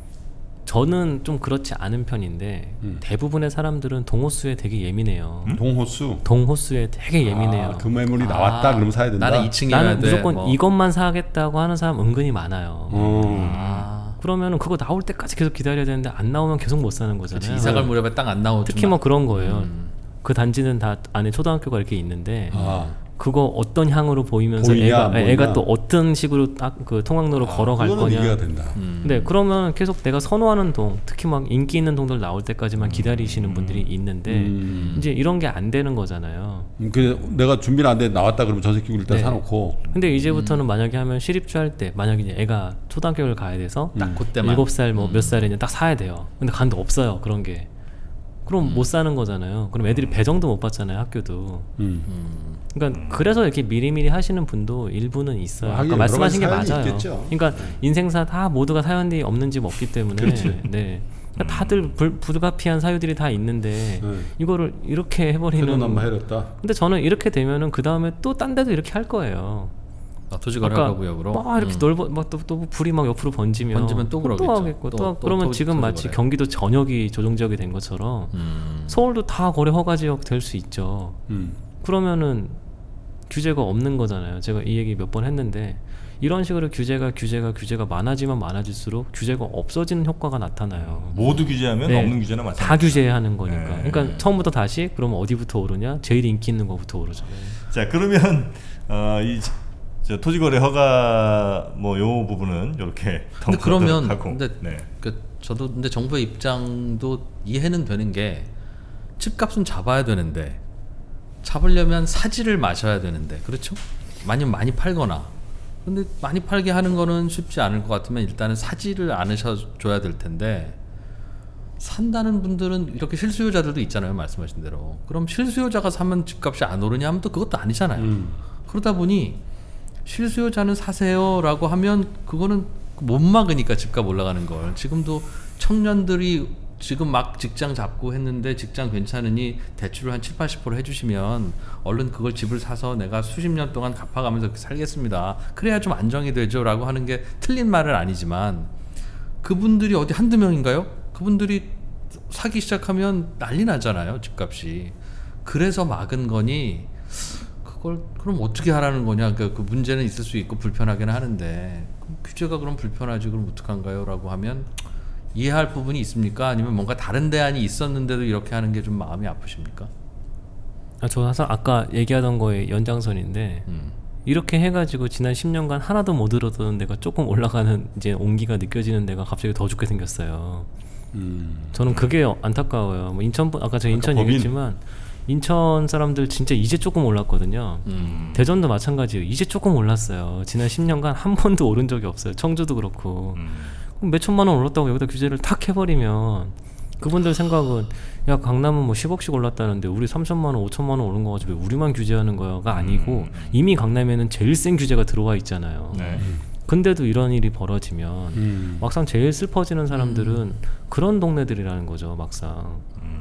저는 좀 그렇지 않은 편인데 대부분의 사람들은 동호수에 되게 예민해요. 동호수. 동호수에 되게 예민해요. 그 매물이 나왔다 그럼 사야 된다. 나는 2층이어야 나는 돼. 무조건 뭐. 이것만 사겠다고 하는 사람 은근히 많아요. 아. 그러면은 그거 나올 때까지 계속 기다려야 되는데 안 나오면 계속 못 사는 거잖아요. 이사갈 무렵에 딱 안 나오죠. 특히 뭐 그런 거예요. 그 단지는 다 안에 초등학교가 이렇게 있는데 그거 어떤 향으로 보이면서 보이냐, 애가 또 어떤 식으로 딱 그 통학로로 걸어갈 그거는 거냐. 이해가 된다. 근데 그러면 계속 내가 선호하는 동, 특히 막 인기 있는 동들 나올 때까지만 기다리시는 분들이 있는데 이제 이런 게 안 되는 거잖아요. 그 내가 준비는 안 돼 나왔다 그러면 저 새끼 일단 네. 사놓고. 근데 이제부터는 만약에 하면 실입주 할 때 만약에 이제 애가 초등학교를 가야 돼서 딱 그때만 7살 뭐 몇 살이냐 딱 사야 돼요. 근데 간데 없어요 그런 게. 그럼 못 사는 거잖아요. 그럼 애들이 배정도 못 받잖아요 학교도. 그러니까 그래서 이렇게 미리미리 하시는 분도 일부는 있어요. 하긴 아까 말씀하신 게 여러 가지 맞아요. 사연이 있겠죠. 그러니까 인생사 다 모두가 사연이 없는 집 없기 때문에 네. 그러니까 다들 불가피한 사유들이 다 있는데 이거를 이렇게 해버리는. 해놓나마 해렸다. 근데 저는 이렇게 되면은 그 다음에 또 딴 데도 이렇게 할 거예요. 토지거래가 구역으로 막 이렇게 넓어 막또 불이 막 옆으로 번지면 또 그러겠죠. 하겠고 또 또 그러면 토지 지금 마치 거래. 경기도 전역이 조정지역이 된 것처럼 서울도 다 거래 허가 지역 될 수 있죠. 그러면은 규제가 없는 거잖아요. 제가 이 얘기 몇 번 했는데 이런 식으로 규제가 많아지면 많아질수록 규제가 없어지는 효과가 나타나요. 모두 규제하면 네. 없는 규제나 마찬가지. 다 규제하는 거니까. 네. 그러니까 처음부터 다시 그러면 어디부터 오르냐? 제일 인기 있는 거부터 오르죠. 자 그러면 저 토지거래 허가 뭐 요 부분은 이렇게 근데 그러면 하고. 근데 네. 저도 근데 정부의 입장도 이해는 되는 게 집값은 잡아야 되는데 잡으려면 사지를 마셔야 되는데 그렇죠? 많이 팔거나 근데 많이 팔게 하는 거는 쉽지 않을 것 같으면 일단은 사지를 않으셔줘야 될 텐데 산다는 분들은 이렇게 실수요자들도 있잖아요 말씀하신 대로. 그럼 실수요자가 사면 집값이 안 오르냐 하면 또 그것도 아니잖아요. 그러다 보니 실수요자는 사세요라고 하면 그거는 못 막으니까 집값 올라가는 걸. 지금도 청년들이 지금 막 직장 잡고 했는데 직장 괜찮으니 대출을 한 70-80% 해주시면 얼른 그걸 집을 사서 내가 수십 년 동안 갚아가면서 살겠습니다. 그래야 좀 안정이 되죠 라고 하는 게 틀린 말은 아니지만 그분들이 어디 한두 명인가요? 그분들이 사기 시작하면 난리 나잖아요 집값이. 그래서 막은 거니 그걸 그럼 어떻게 하라는 거냐. 그 문제는 있을 수 있고 불편하긴 하는데 그럼 규제가 그럼 불편하지 그럼 어떡한가요 라고 하면 이해할 부분이 있습니까? 아니면 뭔가 다른 대안이 있었는데도 이렇게 하는 게 좀 마음이 아프십니까? 저 사실 아까 얘기하던 거의 연장선인데 이렇게 해가지고 지난 10년간 하나도 못 얻었던 데가 조금 올라가는 이제 온기가 느껴지는 데가 갑자기 더 죽게 생겼어요. 저는 그게 안타까워요. 뭐 인천 아까 제가 인천 얘기했지만 인천 사람들 진짜 이제 조금 올랐거든요. 대전도 마찬가지예요. 이제 조금 올랐어요. 지난 10년간 한 번도 오른 적이 없어요. 청주도 그렇고. 그럼 몇 천만 원 올랐다고 여기다 규제를 탁 해버리면 그분들 생각은 야 강남은 뭐 10억씩 올랐다는데 우리 3천만 원 5천만 원 오른 거 가지고 왜 우리만 규제하는 거야가 아니고 이미 강남에는 제일 센 규제가 들어와 있잖아요. 네. 근데도 이런 일이 벌어지면 막상 제일 슬퍼지는 사람들은 그런 동네들이라는 거죠. 막상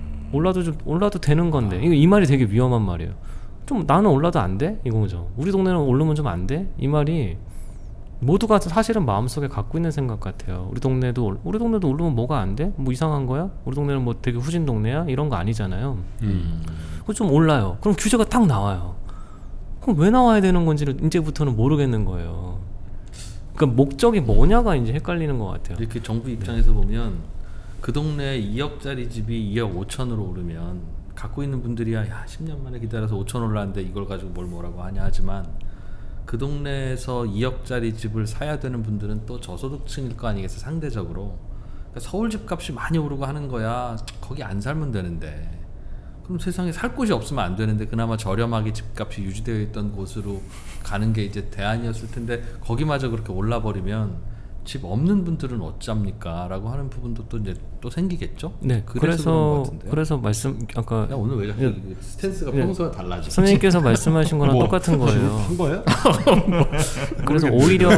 올라도 되는 건데 이 말이 되게 위험한 말이에요. 좀 나는 올라도 안 돼? 이거죠. 우리 동네는 오르면 좀 안 돼? 이 말이 모두가 사실은 마음속에 갖고 있는 생각 같아요. 우리 동네도 오르면 뭐가 안 돼? 뭐 이상한 거야? 우리 동네는 뭐 되게 후진 동네야? 이런 거 아니잖아요. 좀 올라요. 그럼 규제가 딱 나와요. 그럼 왜 나와야 되는 건지를 이제부터는 모르겠는 거예요. 그러니까 목적이 뭐냐가 이제 헷갈리는 것 같아요. 이렇게 정부 입장에서 보면 그 동네에 2억짜리 집이 2억 5천으로 오르면 갖고 있는 분들이야 10년 만에 기다려서 5천 올랐는데 이걸 가지고 뭘 뭐라고 하냐 하지만 그 동네에서 2억짜리 집을 사야 되는 분들은 또 저소득층일 거 아니겠어요 상대적으로. 그러니까 서울 집값이 많이 오르고 하는 거야 거기 안 살면 되는데 그럼 세상에 살 곳이 없으면 안 되는데 그나마 저렴하게 집값이 유지되어 있던 곳으로 가는 게 이제 대안이었을 텐데 거기마저 그렇게 올라버리면 집 없는 분들은 어쩝니까? 라고 하는 부분도 또 이제 또 생기겠죠? 네, 그래서 말씀 아까 야, 오늘 왜 자꾸 스탠스가 평소와 달라져? 선생님께서 말씀하신 거랑 똑같은 거예요. 한 거예요? 그래서 오히려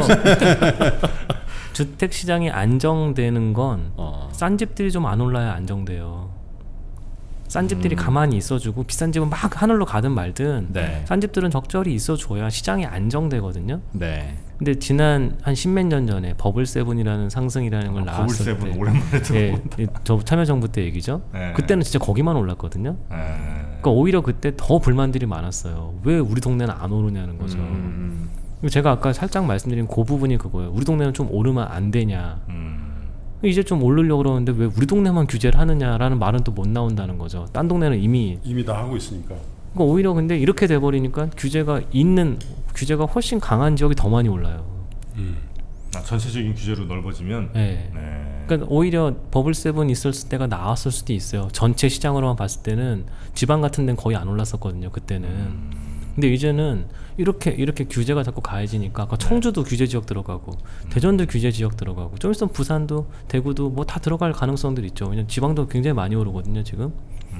주택 시장이 안정되는 건 싼 집들이 좀 안 올라야 안정돼요. 싼 집들이 가만히 있어주고 비싼 집은 막 하늘로 가든 말든 네. 싼 집들은 적절히 있어줘야 시장이 안정되거든요. 네. 근데 지난 한 10몇 년 전에 버블세븐이라는 상승이라는 걸 나왔을 버블세븐 때 오랜만에 들어본다. 저 참여정부 때 얘기죠. 네. 그때는 진짜 거기만 올랐거든요. 그러니까 오히려 그때 더 불만들이 많았어요. 왜 우리 동네는 안 오르냐는 거죠. 제가 아까 살짝 말씀드린 그 부분이 그거예요. 우리 동네는 좀 오르면 안 되냐. 이제 좀 오르려고 그러는데 왜 우리 동네만 규제를 하느냐라는 말은 또 못 나온다는 거죠. 딴 동네는 이미 다 하고 있으니까. 그러니까 오히려 근데 이렇게 돼버리니까 규제가 훨씬 강한 지역이 더 많이 올라요. 전체적인 규제로 넓어지면. 네. 네. 그러니까 오히려 버블 7 있었을 때가 나왔을 수도 있어요. 전체 시장으로만 봤을 때는 지방 같은 데는 거의 안 올랐었거든요. 그때는. 근데 이제는 이렇게 규제가 자꾸 가해지니까 아까 청주도 규제 지역 들어가고 대전도 규제 지역 들어가고 좀 있으면 부산도 대구도 뭐 다 들어갈 가능성들이 있죠. 왜냐면 지방도 굉장히 많이 오르거든요 지금.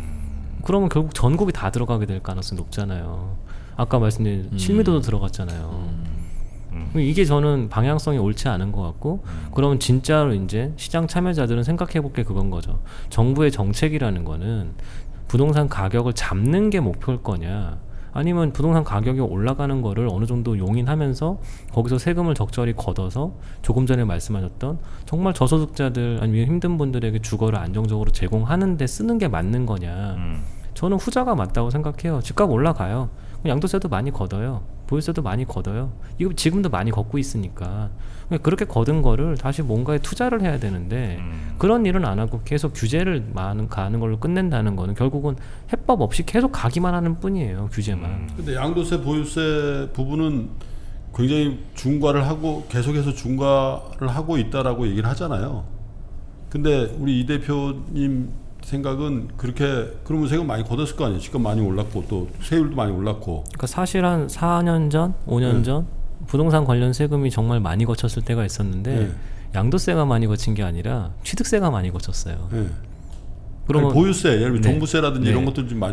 그러면 결국 전국이 다 들어가게 될 가능성이 높잖아요. 아까 말씀드린 실미도도 들어갔잖아요. 이게 저는 방향성이 옳지 않은 것 같고 그러면 진짜로 이제 시장 참여자들은 생각해볼 게 그건 거죠. 정부의 정책이라는 거는 부동산 가격을 잡는 게 목표일 거냐 아니면 부동산 가격이 올라가는 거를 어느 정도 용인하면서 거기서 세금을 적절히 걷어서 조금 전에 말씀하셨던 정말 저소득자들 아니면 힘든 분들에게 주거를 안정적으로 제공하는 데 쓰는 게 맞는 거냐. 저는 후자가 맞다고 생각해요. 집값 올라가요. 양도세도 많이 걷어요. 보유세도 많이 걷어요. 이거 지금도 많이 걷고 있으니까 그렇게 걷은 거를 다시 뭔가에 투자를 해야 되는데 그런 일은 안 하고 계속 규제를 가는 걸로 끝낸다는 거는 결국은 해법 없이 계속 가기만 하는 뿐이에요. 규제만. 근데 양도세 보유세 부분은 굉장히 중과를 하고 계속해서 중과를 하고 있다라고 얘기를 하잖아요. 근데 우리 이 대표님 생각은 그렇게 그러면 세금 많이 걷었을 거 아니에요. 집값 많이 올랐고 또 세율도 많이 올랐고. 그러니까 사실 한 4년 전, 5년 전 부동산 관련 세금이 정말 많이 거쳤을 때가 있었는데 양도세가 많이 거친 게 아니라 취득세가 많이 거쳤어요. 그러면 보유세, 예를 들면 종부세라든지 이런 것도 좀 많이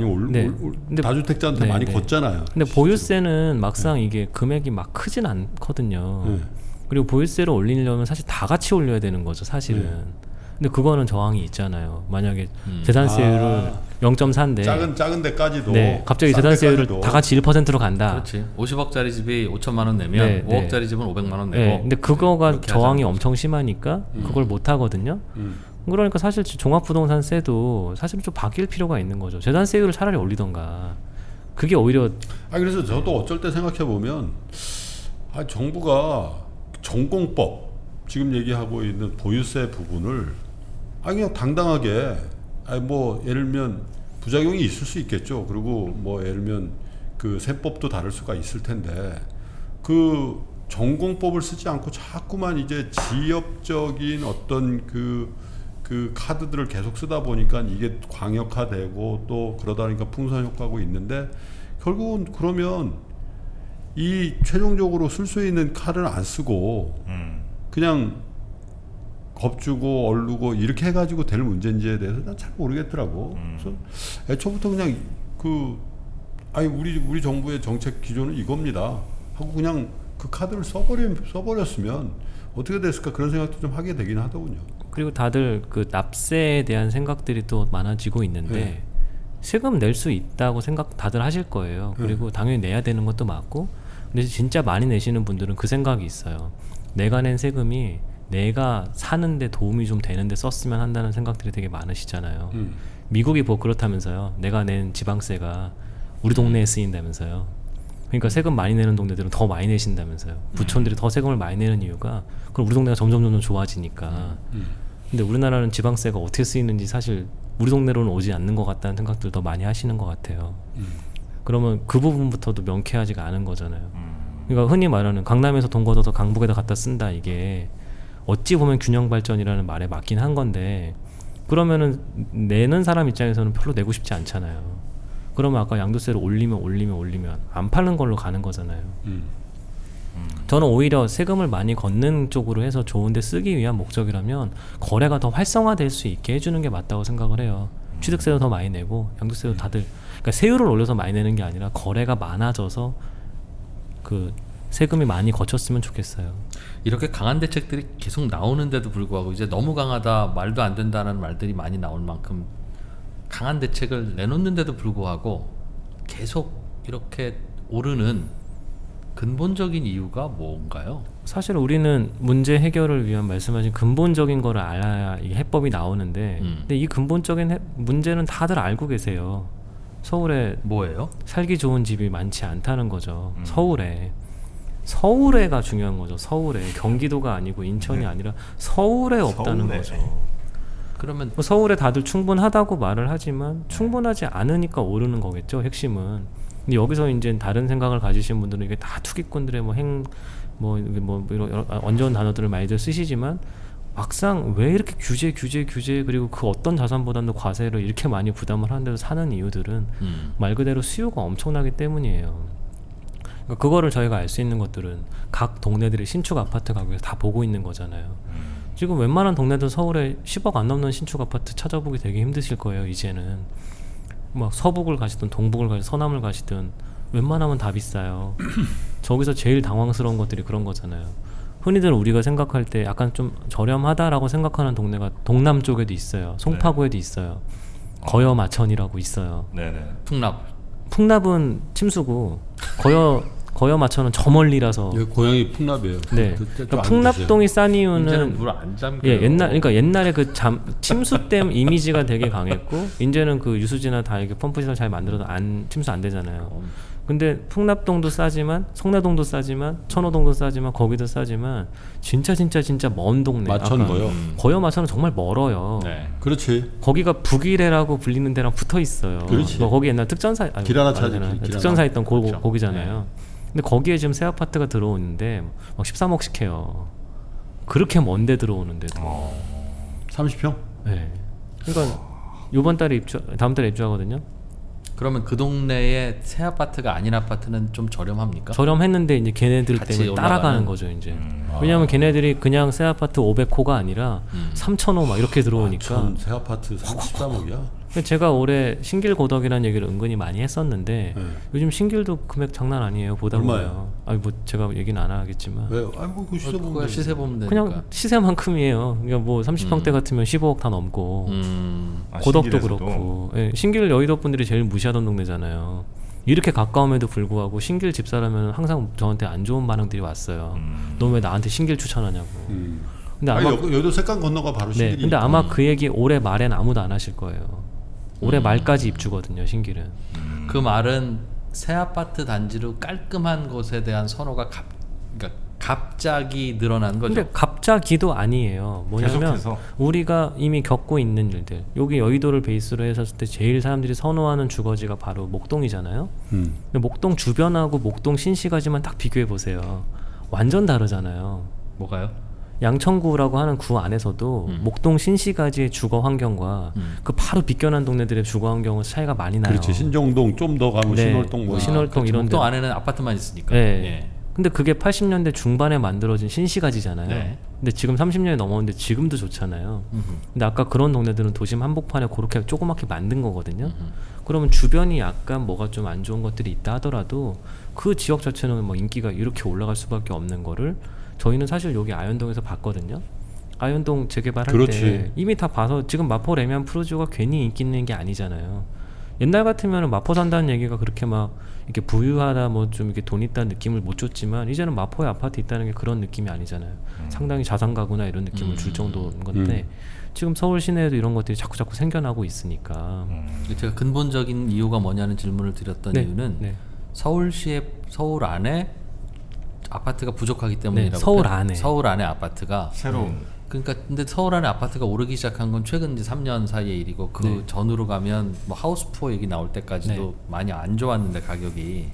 다주택자한테 많이 걷잖아요. 근데 보유세는 막상 이게 금액이 막 크진 않거든요. 그리고 보유세를 올리려면 사실 다 같이 올려야 되는 거죠, 사실은. 근데 그거는 저항이 있잖아요. 만약에 재산세율을 0.4인데 작은 데까지도 갑자기 재산세율을 다 같이 1%로 간다. 그렇지. 50억짜리 집이 5천만 원 내면 5억짜리 집은 500만 원 내고. 근데 그거가 저항이 엄청 심하니까 그걸 못 하거든요. 그러니까 사실 종합부동산세도 사실은 좀 바뀔 필요가 있는 거죠. 재산세율을 차라리 올리던가. 그게 오히려 그래서 저도 어쩔 때 생각해 보면 정부가 전공법 지금 얘기하고 있는 보유세 부분을 그냥 당당하게 뭐 예를 들면 부작용이 있을 수 있겠죠. 그리고 뭐 예를 들면 그 세법도 다를 수가 있을 텐데 그 전공법을 쓰지 않고 자꾸만 이제 지역적인 어떤 그 카드들을 계속 쓰다 보니까 이게 광역화되고 또 그러다 보니까 풍선 효과고 있는데 결국은 그러면 이 최종적으로 쓸 수 있는 카드를 안 쓰고 그냥 겁주고 얼르고 이렇게 해가지고 될 문제인지에 대해서 난 잘 모르겠더라고. 그래서 애초부터 그냥 우리 정부의 정책 기조는 이겁니다 하고 그냥 그 카드를 써버렸으면 어떻게 됐을까 그런 생각도 좀 하게 되긴 하더군요. 그리고 다들 그 납세에 대한 생각들이 또 많아지고 있는데 세금 낼 수 있다고 생각 다들 하실 거예요. 그리고 당연히 내야 되는 것도 맞고 근데 진짜 많이 내시는 분들은 그 생각이 있어요. 내가 낸 세금이 내가 사는데 도움이 좀 되는데 썼으면 한다는 생각들이 되게 많으시잖아요. 미국이 뭐 그렇다면서요. 내가 낸 지방세가 우리 동네에 쓰인다면서요. 그러니까 세금 많이 내는 동네들은 더 많이 내신다면서요. 부촌들이 더 세금을 많이 내는 이유가 그럼 우리 동네가 점점 좋아지니까. 근데 우리나라는 지방세가 어떻게 쓰이는지 사실 우리 동네로는 오지 않는 것 같다는 생각들 더 많이 하시는 것 같아요. 그러면 그 부분부터도 명쾌하지가 않은 거잖아요. 그러니까 흔히 말하는 강남에서 돈 걷어서 강북에다 갖다 쓴다 이게 어찌 보면 균형 발전이라는 말에 맞긴 한 건데 그러면은 내는 사람 입장에서는 별로 내고 싶지 않잖아요. 그러면 아까 양도세를 올리면 안 파는 걸로 가는 거잖아요. 저는 오히려 세금을 많이 걷는 쪽으로 해서 좋은데 쓰기 위한 목적이라면 거래가 더 활성화될 수 있게 해주는 게 맞다고 생각을 해요. 취득세도 더 많이 내고 양도세도 다들 그러니까 세율을 올려서 많이 내는 게 아니라 거래가 많아져서 그 세금이 많이 거쳤으면 좋겠어요. 이렇게 강한 대책들이 계속 나오는데도 불구하고 이제 너무 강하다 말도 안 된다는 말들이 많이 나올 만큼 강한 대책을 내놓는데도 불구하고 계속 이렇게 오르는 근본적인 이유가 뭔가요? 사실 우리는 문제 해결을 위한 말씀하신 근본적인 거를 알아야 이 해법이 나오는데 근데 이 근본적인 문제는 다들 알고 계세요. 서울에 뭐예요? 살기 좋은 집이 많지 않다는 거죠. 서울에가 중요한 거죠. 서울에 경기도가 아니고 인천이 아니라 서울에 없다는 거죠. 그러면 뭐 서울에 다들 충분하다고 말을 하지만 충분하지 않으니까 오르는 거겠죠, 핵심은. 근데 여기서 이제 다른 생각을 가지신 분들은 이게 다 투기꾼들의 뭐 이런 언저운 단어들을 많이들 쓰시지만 막상 왜 이렇게 규제 그리고 그 어떤 자산보다도 과세를 이렇게 많이 부담을 하는데도 사는 이유들은 말 그대로 수요가 엄청나기 때문이에요. 그러니까 그거를 저희가 알 수 있는 것들은 각 동네들의 신축 아파트 가격에서 다 보고 있는 거잖아요. 지금 웬만한 동네들 서울에 10억 안 넘는 신축 아파트 찾아보기 되게 힘드실 거예요. 이제는 막 서북을 가시든 동북을 가시든 서남을 가시든 웬만하면 다 비싸요. 저기서 제일 당황스러운 것들이 그런 거잖아요. 흔히들 우리가 생각할 때 약간 좀 저렴하다라고 생각하는 동네가 동남 쪽에도 있어요. 송파구에도 있어요. 거여마천이라고 있어요. 네네. 풍납은 침수고 거여마천은 저 멀리라서. 여기 고향이 풍납이에요. 네. 그러니까 풍납동이 싼 이유는 물안 잠겨요. 예, 옛날에 그 침수댐 이미지가 되게 강했고 이제는 그 유수지나 다 이렇게 펌프 시설 잘 만들어도 침수 안 되잖아요. 근데 풍납동도 싸지만 성내동도 싸지만 천호동도 싸지만 거기도 싸지만 진짜 먼 동네. 마천거요. 거여마천은 정말 멀어요. 네. 그렇지. 거기가 북이래라고 불리는 데랑 붙어 있어요. 그렇지. 거기 옛날 특전사 길 하나 차지. 특전사 있던 그렇죠. 거기잖아요. 근데 거기에 지금 새 아파트가 들어오는데 막 13억씩 해요. 그렇게 먼데 들어오는데도. 30평? 네. 그러니까 이번 달에 다음 달에 입주하거든요. 그러면 그 동네에 새 아파트가 아닌 아파트는 좀 저렴합니까? 저렴했는데 이제 걔네들 같이 때문에 따라가는 거죠 이제. 왜냐하면 걔네들이 그냥 새 아파트 500호가 아니라 3,000호 막 이렇게 들어오니까. 새 아파트 33억이야? 제가 올해 신길 고덕이라는 얘기를 은근히 많이 했었는데 네. 요즘 신길도 금액 장난 아니에요. 보다 얼마예요? 보면. 아니 뭐 제가 얘기는 안 하겠지만. 왜? 아니 뭐 시세 보면 그거 시세 보면 되니까. 그냥 시세만큼이에요. 그러니까 뭐 30평대 같으면 15억 다 넘고 고덕도 신길에서도? 그렇고. 예, 신길 여의도 분들이 제일 무시하던 동네잖아요. 이렇게 가까움에도 불구하고 신길 집사라면 항상 저한테 안 좋은 반응들이 왔어요. 너 왜 나한테 신길 추천하냐고. 근데 아마 여의도 색강 건너가 바로 네, 신길이. 근데 아마 그 얘기 올해 말엔 아무도 안 하실 거예요. 올해 말까지 입주거든요, 신길은. 그 말은 새 아파트 단지로 깔끔한 곳에 대한 선호가 그러니까 갑자기 늘어난 거죠. 근데 갑자기도 아니에요. 뭐냐면 계속해서. 우리가 이미 겪고 있는 일들. 여기 여의도를 베이스로 했었을 때 제일 사람들이 선호하는 주거지가 바로 목동이잖아요. 근데 목동 주변하고 목동 신시가지만 딱 비교해 보세요. 완전 다르잖아요. 뭐가요? 양천구라고 하는 구 안에서도 목동 신시가지의 주거 환경과 그 바로 비껴난 동네들의 주거 환경은 차이가 많이 나요. 그렇지. 신정동 좀 더 가면 네. 신월동 뭐. 신월동 그렇죠. 이런 목동 데. 안에는 아파트만 있으니까. 네. 예. 근데 그게 80년대 중반에 만들어진 신시가지잖아요. 네. 근데 지금 30년이 넘었는데 지금도 좋잖아요. 근데 아까 그런 동네들은 도심 한복판에 그렇게 조그맣게 만든 거거든요. 그러면 주변이 약간 뭐가 좀 안 좋은 것들이 있다 하더라도 그 지역 자체는 뭐 인기가 이렇게 올라갈 수밖에 없는 거를 저희는 사실 여기 아현동에서 봤거든요. 아현동 재개발할 그렇지. 때 이미 다 봐서 지금 마포 레미안 프루지오가 괜히 인기 있는 게 아니잖아요. 옛날 같으면 마포 산다는 얘기가 그렇게 막 이렇게 부유하다 뭐 좀 이렇게 돈 있다는 느낌을 못 줬지만 이제는 마포에 아파트 있다는 게 그런 느낌이 아니잖아요. 상당히 자산 가구나 이런 느낌을 줄 정도인 건데 지금 서울 시내에도 이런 것들이 자꾸 생겨나고 있으니까. 제가 근본적인 이유가 뭐냐는 질문을 드렸던 네, 이유는 네. 서울 안에 아파트가 부족하기 때문이라고. 네, 서울 안에 아파트가 새로운. 그러니까 근데 서울 안에 아파트가 오르기 시작한 건 최근 이제 3년 사이의 일이고 그 네. 전으로 가면 뭐 하우스푸어 얘기 나올 때까지도 네. 많이 안 좋았는데 가격이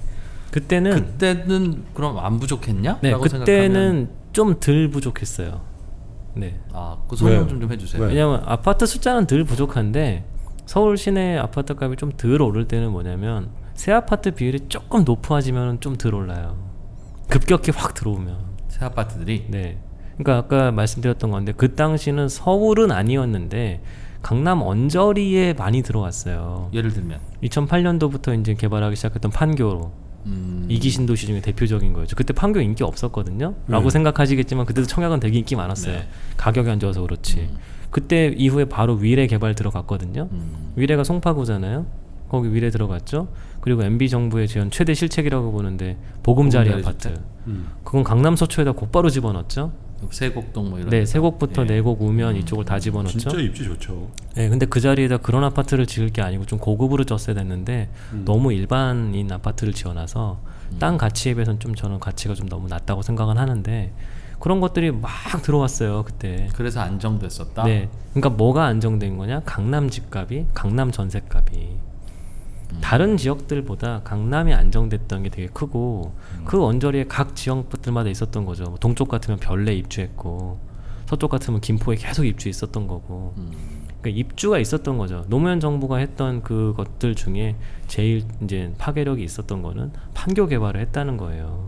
그때는 그럼 안 부족했냐? 네, 라고 그때는 좀 덜 부족했어요. 네. 그 설명 왜요? 좀 해주세요. 왜? 왜냐면 아파트 숫자는 덜 부족한데 서울 시내 아파트 값이 좀 덜 오를 때는 뭐냐면 새 아파트 비율이 조금 높아지면 좀 덜 올라요. 급격히 확 들어오면. 새 아파트들이 네. 그러니까 아까 말씀드렸던 건데 그 당시는 서울은 아니었는데 강남 언저리에 많이 들어왔어요. 예를 들면 2008년도부터 이제 개발하기 시작했던 판교로 이기 신도시 중에 대표적인 거였죠. 그때 판교 인기 없었거든요. 라고 생각하시겠지만 그때도 청약은 되게 인기 많았어요. 네. 가격이 안 좋아서 그렇지. 그때 이후에 바로 위례 개발 들어갔거든요. 위례가 송파구잖아요. 거기 위례 들어갔죠. 그리고 MB 정부의 지은 최대 실책이라고 보는데 보금자리 아파트. 그건 강남 서초에다 곧바로 집어넣었죠. 세곡동 뭐 이런. 네, 데서. 세곡부터 예. 내곡, 우면 이쪽을 다 집어넣죠. 진짜 입지 좋죠. 네, 근데 그 자리에다 그런 아파트를 지을 게 아니고 좀 고급으로 졌어야 됐는데 너무 일반인 아파트를 지어놔서 땅 가치에 비해서는 좀 저는 가치가 좀 너무 낮다고 생각은 하는데 그런 것들이 막 들어왔어요 그때. 그래서 안정됐었다. 네, 그러니까 뭐가 안정된 거냐? 강남 집값이, 강남 전세값이 다른 지역들보다 강남이 안정됐던 게 되게 크고 그 언저리에 각 지역들마다 있었던 거죠. 뭐 동쪽 같으면 별내 입주했고 서쪽 같으면 김포에 계속 입주 있었던 거고. 그러니까 입주가 있었던 거죠. 노무현 정부가 했던 그것들 중에 제일 이제 파괴력이 있었던 거는 판교 개발을 했다는 거예요.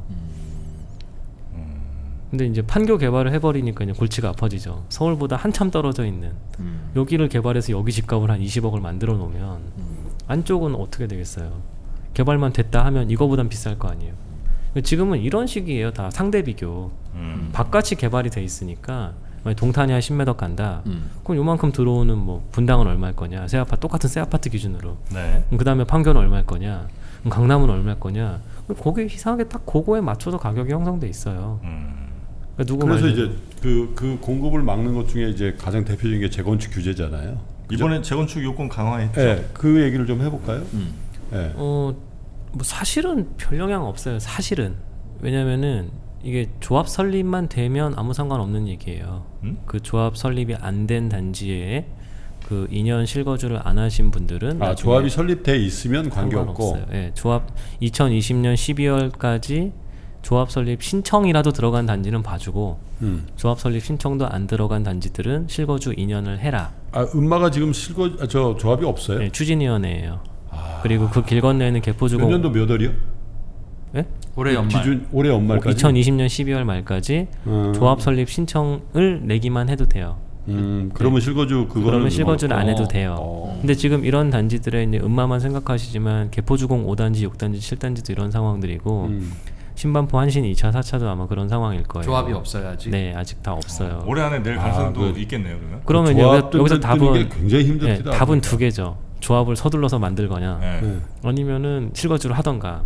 근데 이제 판교 개발을 해버리니까 이제 골치가 아파지죠. 서울보다 한참 떨어져 있는 여기를 개발해서 여기 집값을 한 20억을 만들어 놓으면 안쪽은 어떻게 되겠어요? 개발만 됐다 하면 이거보단 비쌀 거 아니에요. 지금은 이런 식이에요. 다 상대 비교. 바깥이 개발이 돼 있으니까 만약 동탄이 한 10매덕 간다. 그럼 요만큼 들어오는 뭐 분당은 얼마일 거냐? 새 아파트 똑같은 새 아파트 기준으로. 네. 그 다음에 판교는 얼마일 거냐? 그럼 강남은 얼마일 거냐? 거기 이상하게 딱 그거에 맞춰서 가격이 형성돼 있어요. 그러니까 누구 그래서 말대로- 이제 그 공급을 막는 것 중에 이제 가장 대표적인 게 재건축 규제잖아요. 그죠? 이번엔 재건축 요건 강화했죠. 네, 그 얘기를 좀 해볼까요? 네. 뭐 사실은 별 영향 없어요. 사실은. 왜냐면은 이게 조합 설립만 되면 아무 상관없는 얘기예요. 그 조합 설립이 안 된 단지에 그 2년 실거주를 안 하신 분들은 아, 조합이 설립돼 있으면 관계없고. 상관없어요. 예, 조합 2020년 12월까지 조합 설립 신청이라도 들어간 단지는 봐주고 조합 설립 신청도 안 들어간 단지들은 실거주 2년을 해라. 아, 음마가 지금 저 조합이 없어요? 네, 추진위원회예요. 그리고 그 길 건너에는 몇 개포주공 년도 몇 월이요? 예? 올해 연말. 기준 올해 연말까지. 2020년 12월 말까지 조합 설립 신청을 내기만 해도 돼요. 그러면 실거주 그거는 그러면 실거주를 안 해도 돼요. 어. 근데 지금 이런 단지들의 이제 음마만 생각하시지만 개포주공 5단지, 6단지, 7단지도 이런 상황들이고 신반포 한신 2차, 4차도 아마 그런 상황일 거예요. 조합이 없어야지. 네, 아직 다 없어요. 올해 안에 낼 가능성도 그- 있겠네요. 그러면. 그러면 조합 여기서 뜨는 게 답은 굉장히 힘들 네, 테다. 답은 두 개죠. 조합을 서둘러서 만들거냐, 네. 네. 아니면은 실거주를 하던가.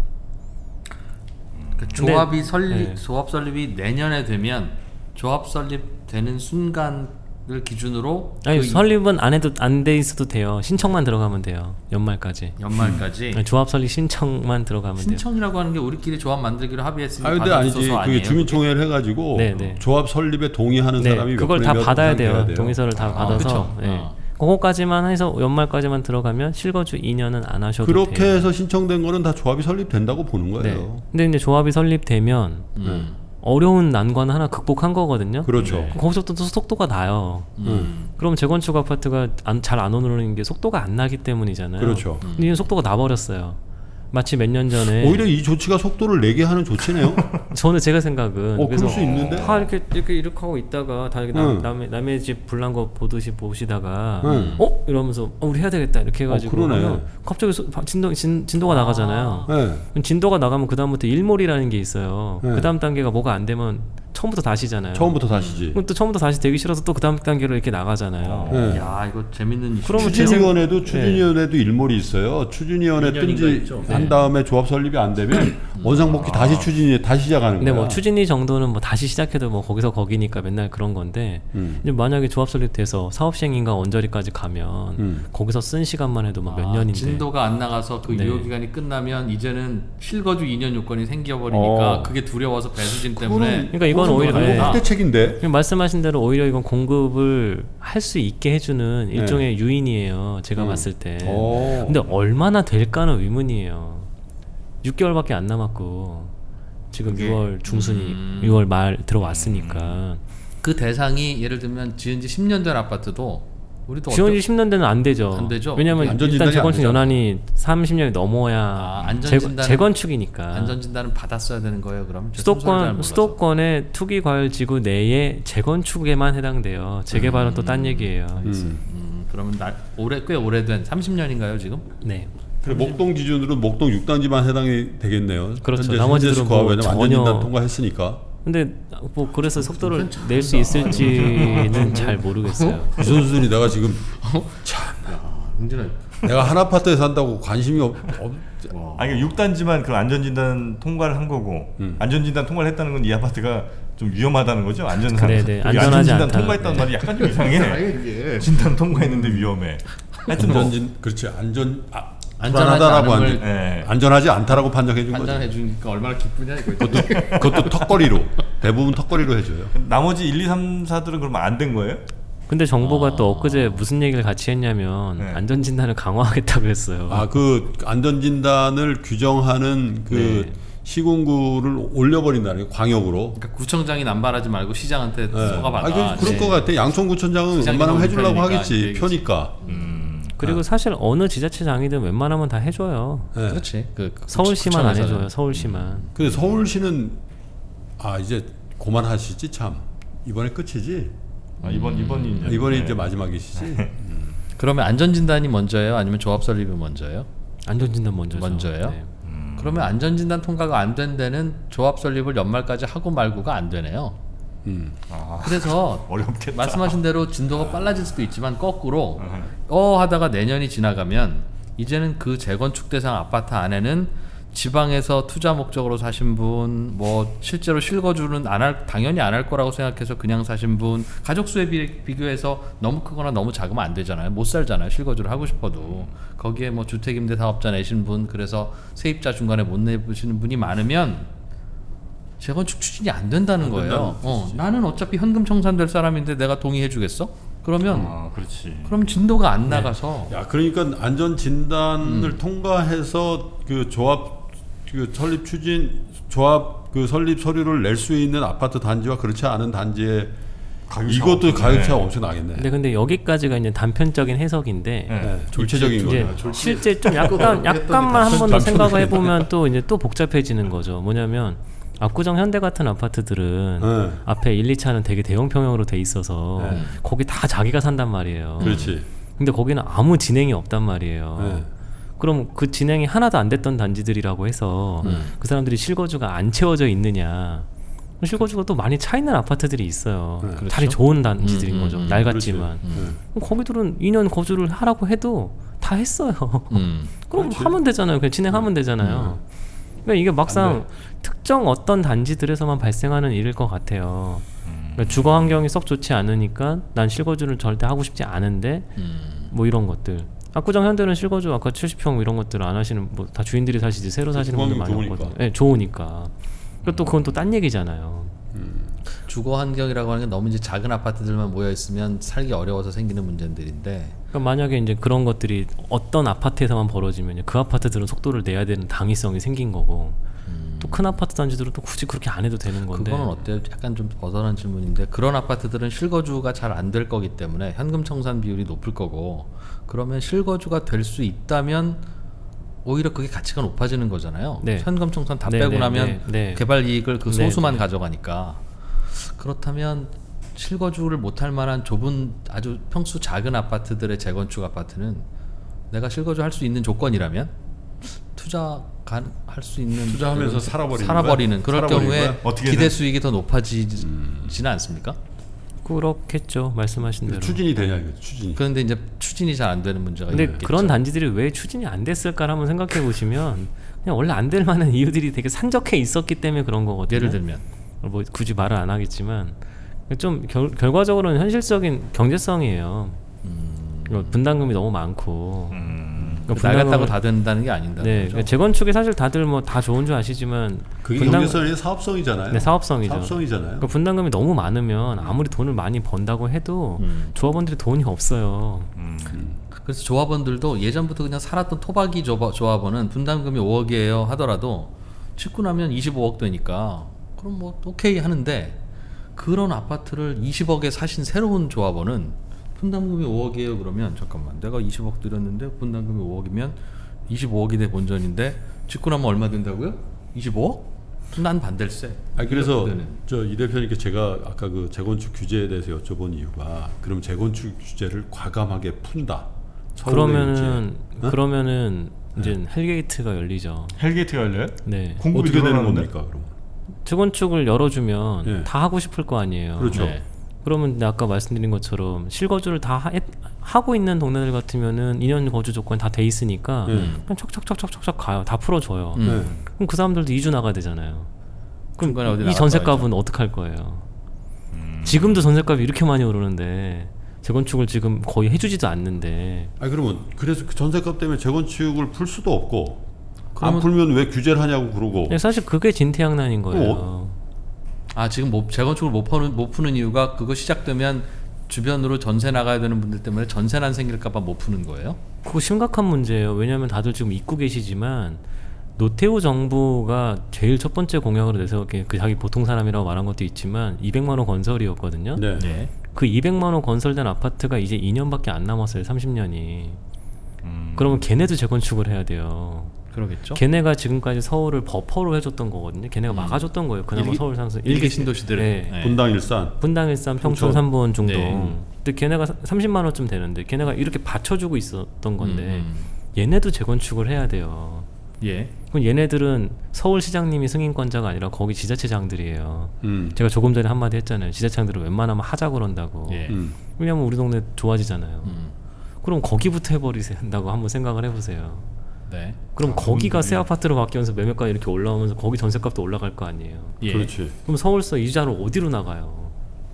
그 조합이 네. 조합 설립이 내년에 되면 조합 설립되는 순간을 기준으로 아니 그 설립은 안 해도 안 돼 있어도 돼요. 신청만 들어가면 돼요. 연말까지. 연말까지 네, 조합 설립 신청만 들어가면 돼요. 신청이라고 하는 게 우리끼리 조합 만들기로 합의했으니까 아 근데 아니지. 받아줘서 그게 아니에요? 주민총회를 해가지고 네, 네. 조합 설립에 동의하는 네, 사람이 그걸 몇 다 분의 몇 받아야 이상 돼야 돼요. 동의서를 다 받아서. 그쵸. 네. 그거까지만 해서 연말까지만 들어가면 실거주 2년은 안 하셔도 그렇게 돼요. 해서 신청된 거는 다 조합이 설립된다고 보는 네. 거예요. 근데 이제 조합이 설립되면 어려운 난관 하나 극복한 거거든요. 그렇죠. 거기서부터 또 속도가 나요. 그럼 재건축 아파트가 잘 안 오르는 게 속도가 안 나기 때문이잖아요. 그렇죠. 근데 이건 속도가 나버렸어요. 마치 몇 년 전에 오히려 이 조치가 속도를 내게 하는 조치네요. 저는 제가 생각은 그럴 수 있는데. 다 이렇게 하고 있다가 다 이렇게 남의 집 불난 거 보듯이 보시다가 이러면서 우리 해야 되겠다 이렇게 해가지고 그러네. 하면 갑자기 진도가 나가잖아요. 네. 진도가 나가면 그 다음부터 일몰이라는 게 있어요. 네. 그 다음 단계가 뭐가 안 되면 처음부터 다시잖아요. 처음부터 다시지. 그럼 또 처음부터 다시 되기 싫어서 또 그 다음 단계로 이렇게 나가잖아요. 네. 야 이거 재밌는 이슈. 그러면 추진위원회도 일몰이 있어요. 추진위원회 2년인가 한 다음에 조합 설립이 안 되면 원상복귀 다시 추진위 다시 시작하는 근데 거야. 뭐 추진위 정도는 뭐 다시 시작해도 뭐 거기서 거기니까 맨날 그런 건데 이제 만약에 조합 설립돼서 사업 시행인가 원저리까지 가면 거기서 쓴 시간만 해도 막 몇 년인데 진도가 안 나가서 그 네. 유효 기간이 끝나면 이제는 실거주 2년 요건이 생겨버리니까 그게 두려워서 배수진 때문에. 그러니까 이건 오히려 확대책인데. 그냥 말씀하신 대로 오히려 이건 공급을 할 수 있게 해주는 일종의 유인이에요. 제가 봤을 때. 근데 얼마나 될까는 의문이에요. 6개월밖에 안 남았고 지금 6월 중순이 6월 말 들어왔으니까 그 대상이 예를 들면 지은 지 10년 된 아파트도 우리도 지원지 10년 되는 안 되죠. 안 되죠? 왜냐면 안전 일단 진단이 재건축 안 되죠. 연한이 30년이 넘어야 안전 진단은- 재건축이니까. 안전진단은 받았어야 되는 거예요. 그럼 저 순서를 잘 몰라서. 수도권의 투기과열지구 내에 재건축에만 해당돼요. 재개발은 또 딴 얘기예요. 그러면 꽤 오래된 30년인가요 지금? 네. 그래, 목동 기준으로 목동 6단지만 해당이 되겠네요. 그렇죠. 현재 나머지들은 현재 뭐 스코어 안전진단 통과했으니까. 근데 뭐 그래서 속도를 낼 수 있을지는 잘 모르겠어요. 이 선수들이 내가 지금 굉장히 내가 한 아파트에 산다고 관심이 아니 6단지만 그 안전진단 통과를 한 거고 안전진단 통과를 했다는 건 이 아파트가 좀 위험하다는 거죠? 안전상. 그래, 네. 안전하지 안전진단 않다. 통과했다는 네. 말이 약간 좀 이상해. 진단 통과했는데 위험해. 하여튼 뭐 그렇지 안전하지 불안하다라고 않음을 예. 안전하지 않다라고 판정해 준 거죠. 판단해 주니까 얼마나 기쁘냐 이거. 그것도 턱걸이로 대부분 턱걸이로 해줘요. 나머지 1, 2, 3, 4들은 그러면 안 된 거예요? 근데 정부가 또 엊그제 무슨 얘기를 같이 했냐면 네. 안전진단을 강화하겠다 그랬어요. 아, 그 안전진단을 규정하는 그 네. 시군구를 올려버린다는 게 광역으로. 그러니까 구청장이 남발하지 말고 시장한테 쏘가받아. 아, 그럴 것 같아. 양천구청장은 시장이 웬만하면 너무 해주려고 편이니까, 하겠지. 이제 표니까. 그리고 사실 어느 지자체장이든 웬만하면 다 해줘요. 네. 그렇지. 서울시만 안 구청에서는. 해줘요. 서울시만. 근데 서울시는 이제 그만하시지 참. 이번에 끝이지. 이번이 이제 이번이 네. 이제 마지막이시지. 그러면 안전진단이 먼저예요? 아니면 조합 설립이 먼저예요? 안전진단 먼저죠. 먼저예요? 네. 그러면 안전진단 통과가 안 된 데는 조합 설립을 연말까지 하고 말고가 안 되네요. 그래서 어렵겠다. 말씀하신 대로 진도가 빨라질 수도 있지만 거꾸로 하다가 내년이 지나가면 이제는 그 재건축 대상 아파트 안에는 지방에서 투자 목적으로 사신 분, 뭐 실제로 실거주는 당연히 안 할 거라고 생각해서 그냥 사신 분, 가족 수에 비교해서 너무 크거나 너무 작으면 안 되잖아요. 못 살잖아요. 실거주를 하고 싶어도. 거기에 뭐 주택임대 사업자 내신 분, 그래서 세입자 중간에 못 내시는 분이 많으면 재건축 추진이 안 된다는 거예요. 나는 어차피 현금 청산될 사람인데 내가 동의해 주겠어? 그러면 그렇지. 그럼 진도가 안 나가서 야, 그러니까 안전진단을 통과해서 그 조합 그 설립 추진 조합 그 설립 서류를 낼 수 있는 아파트 단지와 그렇지 않은 단지에 이것도 가격 차가 엄청 나겠네. 근데 여기까지가 이제 단편적인 해석인데 네, 졸체적인 이제 거죠. 실제 좀 약간만 한 번 더 생각을 해보면 또 이제 또 복잡해지는 거죠. 뭐냐면 압구정 현대 같은 아파트들은 네. 앞에 1, 2차는 되게 대형 평형으로 돼 있어서 네. 거기 다 자기가 산단 말이에요. 그렇지. 근데 거기는 아무 진행이 없단 말이에요. 네. 그럼 그 진행이 하나도 안 됐던 단지들이라고 해서 그 사람들이 실거주가 안 채워져 있느냐? 실거주가 또 많이 차 있는 아파트들이 있어요. 네. 다리 좋은 단지들인 거죠. 낡았지만. 그렇지. 그럼 거기들은 2년 거주를 하라고 해도 다 했어요. 그럼 그렇지. 하면 되잖아요. 그냥 진행하면 되잖아요. 그러니까 이게 막상 특정 어떤 단지들에서만 발생하는 일일 것 같아요. 그러니까 주거 환경이 썩 좋지 않으니까 난 실거주를 절대 하고 싶지 않은데 뭐 이런 것들. 압구정 현대는 실거주 아까 70평 이런 것들 안 하시는 뭐 다 주인들이 사시지 새로 사시는 분들 많이 좋으니까. 없거든요. 네, 좋으니까. 그리고 또 그건 또 딴 얘기잖아요. 주거 환경이라고 하는 게 너무 이제 작은 아파트들만 모여 있으면 살기 어려워서 생기는 문제들인데 그러니까 만약에 이제 그런 것들이 어떤 아파트에서만 벌어지면 그 아파트들은 속도를 내야 되는 당위성이 생긴 거고 또 큰 아파트 단지들은 또 굳이 그렇게 안 해도 되는 건데 그거는 어때요? 약간 좀 벗어난 질문인데 그런 아파트들은 실거주가 잘 안 될 거기 때문에 현금 청산 비율이 높을 거고 그러면 실거주가 될 수 있다면 오히려 그게 가치가 높아지는 거잖아요. 네. 현금 청산 다 네, 빼고 네, 나면 네, 네. 개발 이익을 그 네, 소수만 네. 가져가니까 그렇다면 실거주를 못할 만한 좁은 아주 평수 작은 아파트들의 재건축 아파트는 내가 실거주 할 수 있는 조건이라면 할 수 있는 투자하면서 살아버리는 그럴 살아버리는 경우에 거야? 어떻게든? 기대 수익이 더 높아지지는 않습니까? 그렇겠죠. 말씀하신 대로. 추진이 되냐 이거 추진이. 그런데 이제 추진이 잘 안 되는 문제가 근데 있겠죠. 그런 단지들이 왜 추진이 안 됐을까 한번 생각해 보시면 그냥 원래 안 될 만한 이유들이 되게 산적해 있었기 때문에 그런 거거든요. 예를 들면 뭐 굳이 말을 안 하겠지만 좀 결과적으로는 현실적인 경제성이에요. 분담금이 너무 많고 낡았다고 다 된다는 게 아닌다. 네, 그러니까 재건축이 사실 다들 뭐 다 좋은 줄 아시지만 그게 경제성이 사업성이잖아요. 네, 사업성이죠. 사업성이잖아요. 그러니까 분담금이 너무 많으면 아무리 돈을 많이 번다고 해도 조합원들이 돈이 없어요. 그래서 조합원들도 예전부터 그냥 살았던 토박이 조합원은 분담금이 5억이에요 하더라도 짓고 나면 25억 되니까 그럼 뭐 오케이 하는데 그런 아파트를 20억에 사신 새로운 조합원은 분담금이 5억이에요 그러면 잠깐만 내가 20억 들였는데 분담금이 5억이면 25억이 돼 본전인데 짓고 나면 얼마 된다고요? 25억? 난 반댈세. 그래서 그때는. 저 이 대표님께 제가 아까 그 재건축 규제에 대해서 여쭤본 이유가 그럼 재건축 규제를 과감하게 푼다. 그러면은 이제 헬게이트가 열리죠. 헬게이트가 열려요? 네. 공급이 어떻게 되는 늘어나는데? 겁니까 그럼? 재건축을 열어주면 네. 다 하고 싶을 거 아니에요. 그렇죠. 네. 그러면 아까 말씀드린 것처럼 실거주를 다 하고 있는 동네들 같으면은 2년 거주 조건 다 돼 있으니까 그냥 척척척척척척 가요. 다 풀어줘요. 네. 그럼 그 사람들도 이주 나가야 되잖아요. 그럼 중간에 어디 이 나갔다 전셋값은 어떡할 거예요? 지금도 전셋값이 이렇게 많이 오르는데 재건축을 지금 거의 해주지도 않는데. 아니 그러면 그래서 그 전세값 때문에 재건축을 풀 수도 없고 안 그러면- 풀면 왜 규제를 하냐고 그러고. 사실 그게 진퇴양난인 거예요. 아 지금 재건축을 못 푸는 이유가 그거 시작되면 주변으로 전세 나가야 되는 분들 때문에 전세난 생길까봐 못 푸는 거예요? 그거 심각한 문제예요. 왜냐하면 다들 지금 잊고 계시지만 노태우 정부가 제일 첫 번째 공약으로 내세운 게 그 자기 보통 사람이라고 말한 것도 있지만 200만 원 건설이었거든요. 네. 예. 그 200만 원 건설된 아파트가 이제 2년밖에 안 남았어요. 30년이. 그러면 걔네도 재건축을 해야 돼요. 그러겠죠. 걔네가 지금까지 서울을 버퍼로 해줬던 거거든요. 걔네가 막아줬던 거예요. 그나마 서울 상승. 일개 신도시들. 네. 네. 분당 일산. 분당 일산 평촌 3번 중동. 네. 근데 걔네가 30만 원쯤 되는데 걔네가 이렇게 받쳐주고 있었던 건데 음. 얘네도 재건축을 해야 돼요. 예. 그럼 얘네들은 서울시장님이 승인권자가 아니라 거기 지자체장들이에요. 제가 조금 전에 한마디 했잖아요. 지자체장들은 웬만하면 하자 그런다고. 예. 왜냐면 우리 동네 좋아지잖아요. 음. 그럼 거기부터 해버리신다고 한번 생각을 해보세요. 네. 그럼 거기가 새 아파트로 바뀌면서 매매가 이렇게 올라오면서 거기 전셋값도 올라갈 거 아니에요. 예. 그렇지. 그럼 서울서 이자로 어디로 나가요?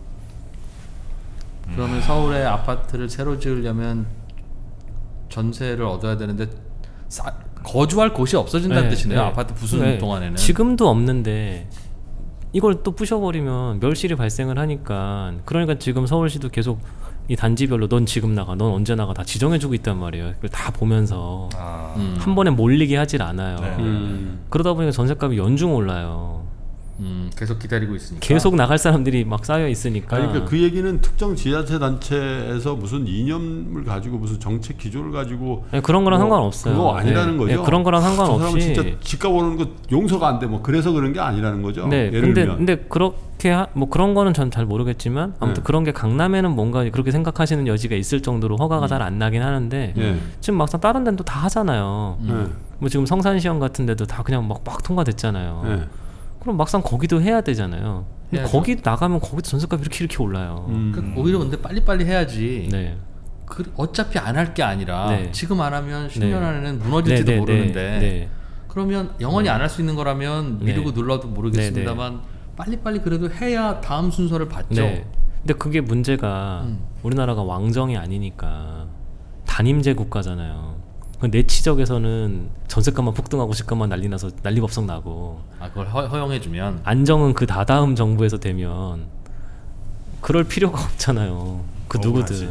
그러면 서울에 아파트를 새로 지으려면 전세를 얻어야 되는데 거주할 곳이 없어진다는 네, 뜻이네요. 네. 아파트 부수는 네. 동안에는. 지금도 없는데 이걸 또 부셔버리면 멸실이 발생을 하니까 그러니까 지금 서울시도 계속 이 단지별로 넌 지금 나가, 넌 언제 나가 다 지정해주고 있단 말이에요. 그걸 다 보면서 한 번에 몰리게 하질 않아요. 네. 그러다 보니까 전셋값이 연중 올라요. 계속 기다리고 있으니까. 계속 나갈 사람들이 막 쌓여 있으니까. 아니, 그러니까 그 얘기는 특정 지자체 단체에서 무슨 이념을 가지고 무슨 정책 기조를 가지고 네, 그런 거랑 뭐 상관없어요. 그거 아니라는 네. 거죠. 네, 그런 거랑 저 사람은 상관없이. 진짜 집값 오르는 거 용서가 안 돼. 뭐 그래서 그런 게 아니라는 거죠. 네, 예를 들면. 근데 그렇게 뭐 그런 거는 전 잘 모르겠지만 아무튼 네. 그런 게 강남에는 뭔가 그렇게 생각하시는 여지가 있을 정도로 허가가 잘 안 나긴 하는데 예. 지금 막상 다른 데는 또 다 하잖아요. 예. 뭐 지금 성산시형 같은 데도 다 그냥 막 통과됐잖아요. 예. 그럼 막상 거기도 해야 되잖아요. 근데 해야죠. 거기 나가면 거기도 전세값이 이렇게 올라요. 그러니까 오히려 근데 빨리빨리 해야지. 네. 어차피 안 할 게 아니라 네. 지금 안 하면 10년 네. 안에는 무너질지도 네, 네, 모르는데 네. 그러면 영원히 안 할 수 있는 거라면 네. 미루고 눌러도 모르겠습니다만 빨리빨리 그래도 해야 다음 순서를 받죠. 네. 근데 그게 문제가 우리나라가 왕정이 아니니까 단임제 국가잖아요. 그 내치적에서는 전세값만 폭등하고 집값만 난리나서 난리법석 나고 아 그걸 허용해주면 안정은 그 다다음 정부에서 되면 그럴 필요가 없잖아요. 그 누구든.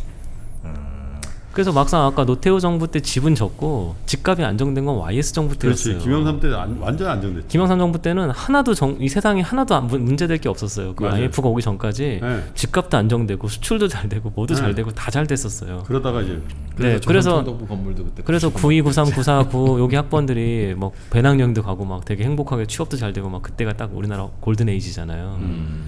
그래서 막상 아까 노태우 정부 때 집은 적고 집값이 안정된 건 YS 정부 때였어요. 그렇지. 김영삼 때 완전 안정됐지. 김영삼 정부 때는 하나도 이 세상에 하나도 문제될 게 없었어요. 그 맞아요. IMF가 오기 전까지 네. 집값도 안정되고 수출도 잘 되고 뭐도 네. 잘 되고 다 잘 됐었어요. 그러다가 이제 네, 그래서 조선총독부 건물도 그때 그래서 92, 93, 94, 여기 학번들이 막 배낭여행도 가고 막 되게 행복하게 취업도 잘 되고 막 그때가 딱 우리나라 골든 에이지잖아요.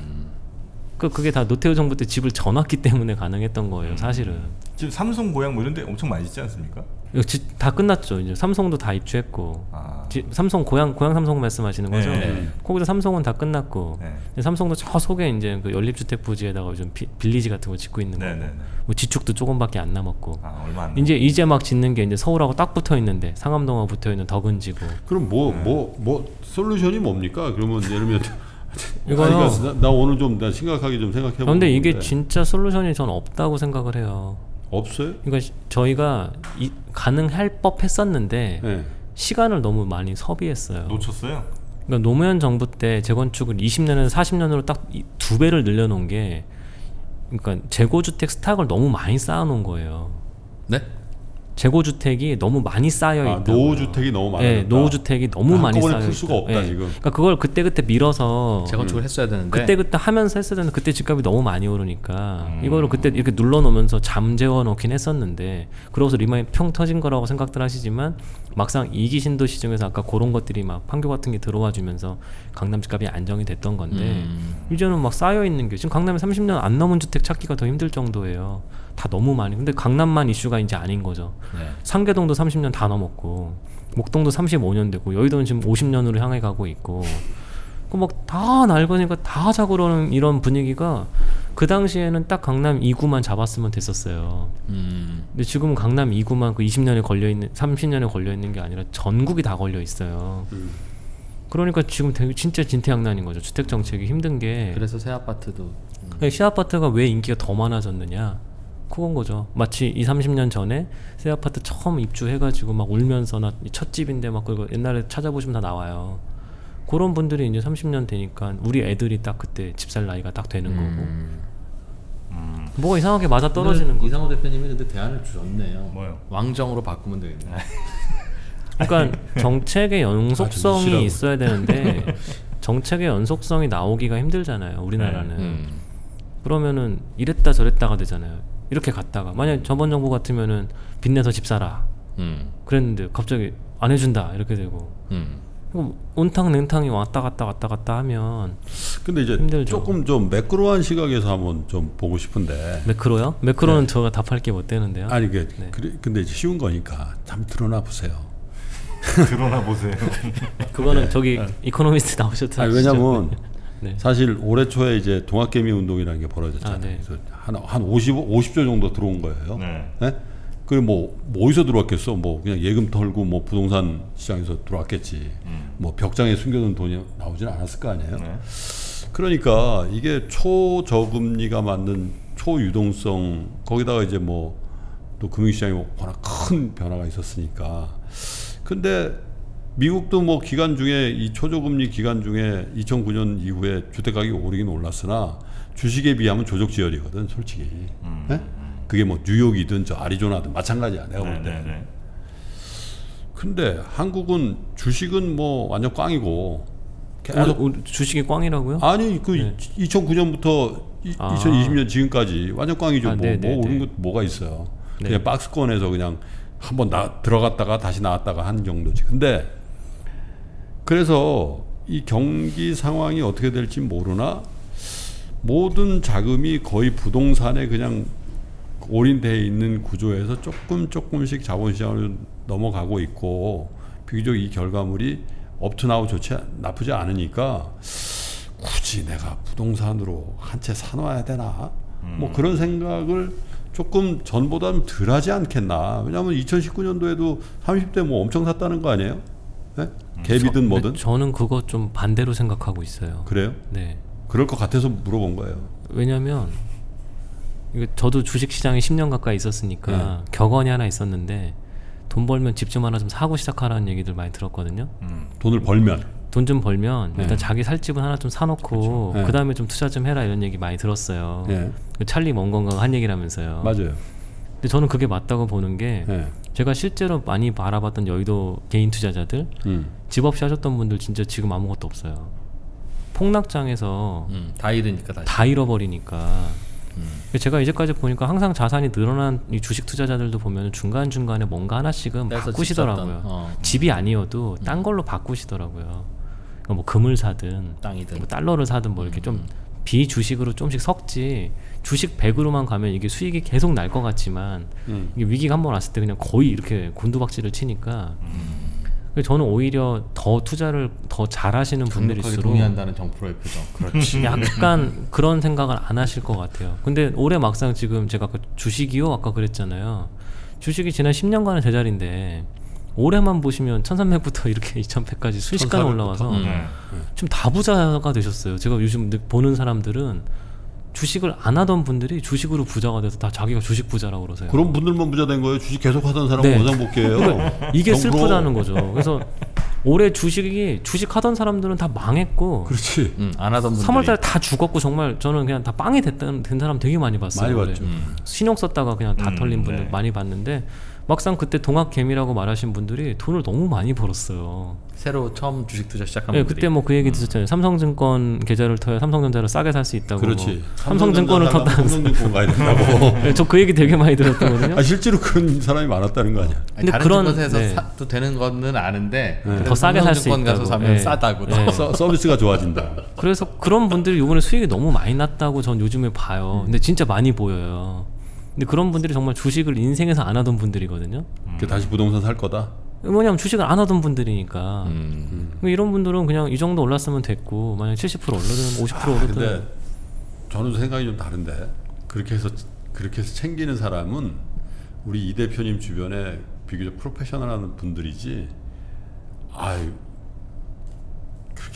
그게 다 노태우 정부 때 집을 져놨기 때문에 가능했던 거예요, 사실은. 지금 삼성, 고양 뭐 이런 데 엄청 많이 짓지 않습니까? 이거 다 끝났죠. 이제 삼성도 다 입주했고. 아. 삼성 고양 삼성 말씀하시는 거죠? 네. 거기서 삼성은 다 끝났고. 네. 근데 삼성도 저 속에 이제 그 연립주택 부지에다가 요즘 빌리지 같은 거 짓고 있는 거고. 네네네. 뭐 지축도 조금밖에 안 남았고. 아, 얼마 안 이제 막 짓는 게 이제 서울하고 딱 붙어 있는데 상암동하고 붙어 있는 덕은지구. 그럼 뭐 솔루션이 뭡니까? 그러면 예를 들면 이거요. 아니, 그러니까 나 오늘 좀 나 심각하게 좀 생각해 보는데. 그런데 이게 진짜 솔루션이 전 없다고 생각을 해요. 없어요? 그러니까 저희가 가능할 법했었는데 네. 시간을 너무 많이 소비했어요. 놓쳤어요? 그러니까 노무현 정부 때 재건축을 20년에서 40년으로 딱 2배를 늘려놓은 게 그러니까 재고주택 스탁을 너무 많이 쌓아놓은 거예요. 네? 재고주택이 너무 많이 쌓여 있다. 노후주택이 너무 많아. 네, 노후주택이 너무 많이 쌓여 풀 수가 없다 있다. 지금. 그러니까 그걸 그때 밀어서 재건축을 했어야 되는데 그때 하면서 했어야 되는데 그때 집값이 너무 많이 오르니까 이거를 그때 이렇게 눌러놓으면서 잠재워 놓긴 했었는데 그러고서 리만이 평 터진 거라고 생각들 하시지만 막상 이기 신도시 중에서 아까 그런 것들이 막 판교 같은 게 들어와 주면서 강남 집값이 안정이 됐던 건데 이제는 막 쌓여 있는 게 지금 강남에 30년 안 넘은 주택 찾기가 더 힘들 정도예요. 다 너무 많이. 근데 강남만 이슈가 이제 아닌 거죠. 네. 상계동도 30년 다 넘었고 목동도 35년 되고 여의도는 지금 50년으로 향해 가고 있고 그 막 다 낡으니까 다 하자 그러는 이런 분위기가 그 당시에는 딱 강남 2구만 잡았으면 됐었어요. 근데 지금은 강남 2구만 그 20년에 걸려 있는 30년에 걸려 있는 게 아니라 전국이 다 걸려 있어요. 그러니까 지금 되게 진짜 진퇴양난인 거죠. 주택 정책이 힘든 게. 그래서 새 아파트도 시아파트가 왜 인기가 더 많아졌느냐? 그건 거죠. 마치 20, 30년 전에 새 아파트 처음 입주해가지고 막 울면서 나 첫 집인데 막 그거 옛날에 찾아보시면 다 나와요. 그런 분들이 이제 30년 되니까 우리 애들이 딱 그때 집 살 나이가 딱 되는 거고. 뭐가 이상하게 맞아 떨어지는 거죠. 이상호 대표님이 근데 대안을 주셨네요. 뭐요? 왕정으로 바꾸면 되겠네요. 그러니까 정책의 연속성이 싫어하고. 있어야 되는데 정책의 연속성이 나오기가 힘들잖아요. 우리나라는. 그러면은 이랬다 저랬다가 되잖아요. 이렇게 갔다가 만약 저번 정부 같으면은 빚내서 집 사라 그랬는데 갑자기 안 해준다 이렇게 되고 온탕 냉탕이 왔다 갔다 하면 근데 이제 힘들죠. 조금 좀 매끄러운 시각에서 한번 좀 보고 싶은데. 매크로요? 매크로는 제가 답할 게 못 되는데요. 아니 근데 이제 쉬운 거니까 잠 드러나 보세요. 드러나 보세요. 그거는 저기 이코노미스트 나오셨던. 아니, 왜냐면 네. 사실 올해 초에 이제 동학개미 운동이라는 게 벌어졌잖아요. 아, 네. 그래서 한 50조 정도 들어온 거예요. 네. 네? 그리고 뭐 어디서 들어왔겠어? 뭐 그냥 예금 털고 뭐 부동산 시장에서 들어왔겠지. 뭐 벽장에 숨겨둔 돈이 나오진 않았을 거 아니에요. 네. 그러니까 이게 초저금리가 만든 초유동성 거기다가 이제 뭐 또 금융시장이 워낙 큰 변화가 있었으니까. 근데 미국도 뭐 기간 중에 이 초저금리 기간 중에 2009년 이후에 주택 가격이 오르긴 올랐으나 주식에 비하면 조족지열이거든 솔직히. 네? 그게 뭐 뉴욕이든 저 아리조나든 마찬가지야 내가 볼 때. 네. 근데 한국은 주식은 뭐 완전 꽝이고 계속 주식이 꽝이라고요? 아니 그 네. 2009년부터 2020년 지금까지 완전 꽝이죠. 아, 뭐 네네네. 오른 것 뭐가 있어요. 네. 그냥 박스권에서 그냥 한번 들어갔다가 다시 나왔다가 하는 정도지. 근데 그래서 이 경기 상황이 어떻게 될지 모르나 모든 자금이 거의 부동산에 그냥 올인되어 있는 구조에서 조금씩 자본시장을 넘어가고 있고 비교적 이 결과물이 업투나우 나쁘지 않으니까 굳이 내가 부동산으로 한 채 사놔야 되나 뭐 그런 생각을 조금 전보다는 덜 하지 않겠나. 왜냐하면 2019년도에도 30대 뭐 엄청 샀다는 거 아니에요? 네? 갭이든 뭐든. 근데 저는 그거 좀 반대로 생각하고 있어요. 그래요? 네. 그럴 것 같아서 물어본 거예요. 왜냐면 이게 저도 주식 시장에 10년 가까이 있었으니까 격언이 하나 있었는데 돈 벌면 집 좀 하나 좀 사고 시작하라는 얘기들 많이 들었거든요. 돈을 벌면. 돈 좀 벌면 일단 자기 살 집은 하나 좀 사놓고 그렇죠. 그 다음에 좀 투자 좀 해라 이런 얘기 많이 들었어요. 네. 그 찰리 먼건가가 한 얘기라면서요. 맞아요. 근데 저는 그게 맞다고 보는 게 제가 실제로 많이 바라봤던 여의도 개인 투자자들 집 없이 하셨던 분들 진짜 지금 아무것도 없어요. 폭락장에서 다 잃으니까 다시. 다 잃어버리니까. 제가 이제까지 보니까 항상 자산이 늘어난 이 주식 투자자들도 보면 중간중간에 뭔가 하나씩은 떼서 바꾸시더라고요. 집 샀던, 집이 아니어도 딴 걸로 바꾸시더라고요. 그러니까 뭐 금을 사든 땅이든. 뭐 달러를 사든 뭐 이렇게 좀 비주식으로 좀씩 섞지 주식 100으로만 가면 이게 수익이 계속 날 것 같지만 이게 위기가 한번 왔을 때 그냥 거의 이렇게 곤두박질을 치니까 저는 오히려 더 투자를 더 잘하시는 강력하게 분들일수록 동의한다는 정프로의 표정. 그렇지. 약간 그런 생각을 안 하실 것 같아요. 근데 올해 막상 지금 제가 그 주식이요 아까 그랬잖아요. 주식이 지난 10년간의 제자리인데 올해만 보시면 1300부터 이렇게 2100까지 순식간에 올라와서 지금 다 부자가 되셨어요. 제가 요즘 보는 사람들은 주식을 안 하던 분들이 주식으로 부자가 돼서 다 자기가 주식 부자라고 그러세요. 그런 분들만 부자 된 거예요. 주식 계속 하던 사람은 네. 원상복귀예요. 이게 정부로. 슬프다는 거죠. 그래서 올해 주식 하던 사람들은 다 망했고 그렇지. 안 하던 분들이. 3월달에 다 죽었고 정말 저는 그냥 다 빵이 된 사람 되게 많이 봤어요. 많이 봤죠. 신용 썼다가 그냥 다 털린 분들 네. 많이 봤는데 막상 그때 동학개미라고 말하신 분들이 돈을 너무 많이 벌었어요. 새로 처음 주식 투자 시작한 네, 분들이. 그때 뭐 그 얘기 드셨잖아요. 삼성증권 계좌를 터야 삼성전자를 싸게 살 수 있다고. 그렇지. 뭐. 삼성증권을 탔다는. 삼성증권 가야 된다고. 네, 저 그 얘기 되게 많이 들었거든요. 아, 실제로 그런 사람이 많았다는 거 아니야? 아니, 근데 다른 그런- 증권사에서 네. 사도 되는 거는 아는데 더 싸게 살 수 삼성증권 가서 있다고. 사면 네. 싸다고. 네. 서비스가 좋아진다. 그래서 그런 분들이 이번에 수익이 너무 많이 났다고 전 요즘에 봐요. 근데 진짜 많이 보여요. 근데 그런 분들이 정말 주식을 인생에서 안 하던 분들이거든요. 그 다시 부동산 살 거다. 뭐냐면 주식을 안 하던 분들이니까. 이런 분들은 그냥 이 정도 올랐으면 됐고 만약 70% 오르든 50% 오르든. 근데 저는 생각이 좀 다른데 그렇게 해서 챙기는 사람은 우리 이 대표님 주변에 비교적 프로페셔널한 분들이지. 아유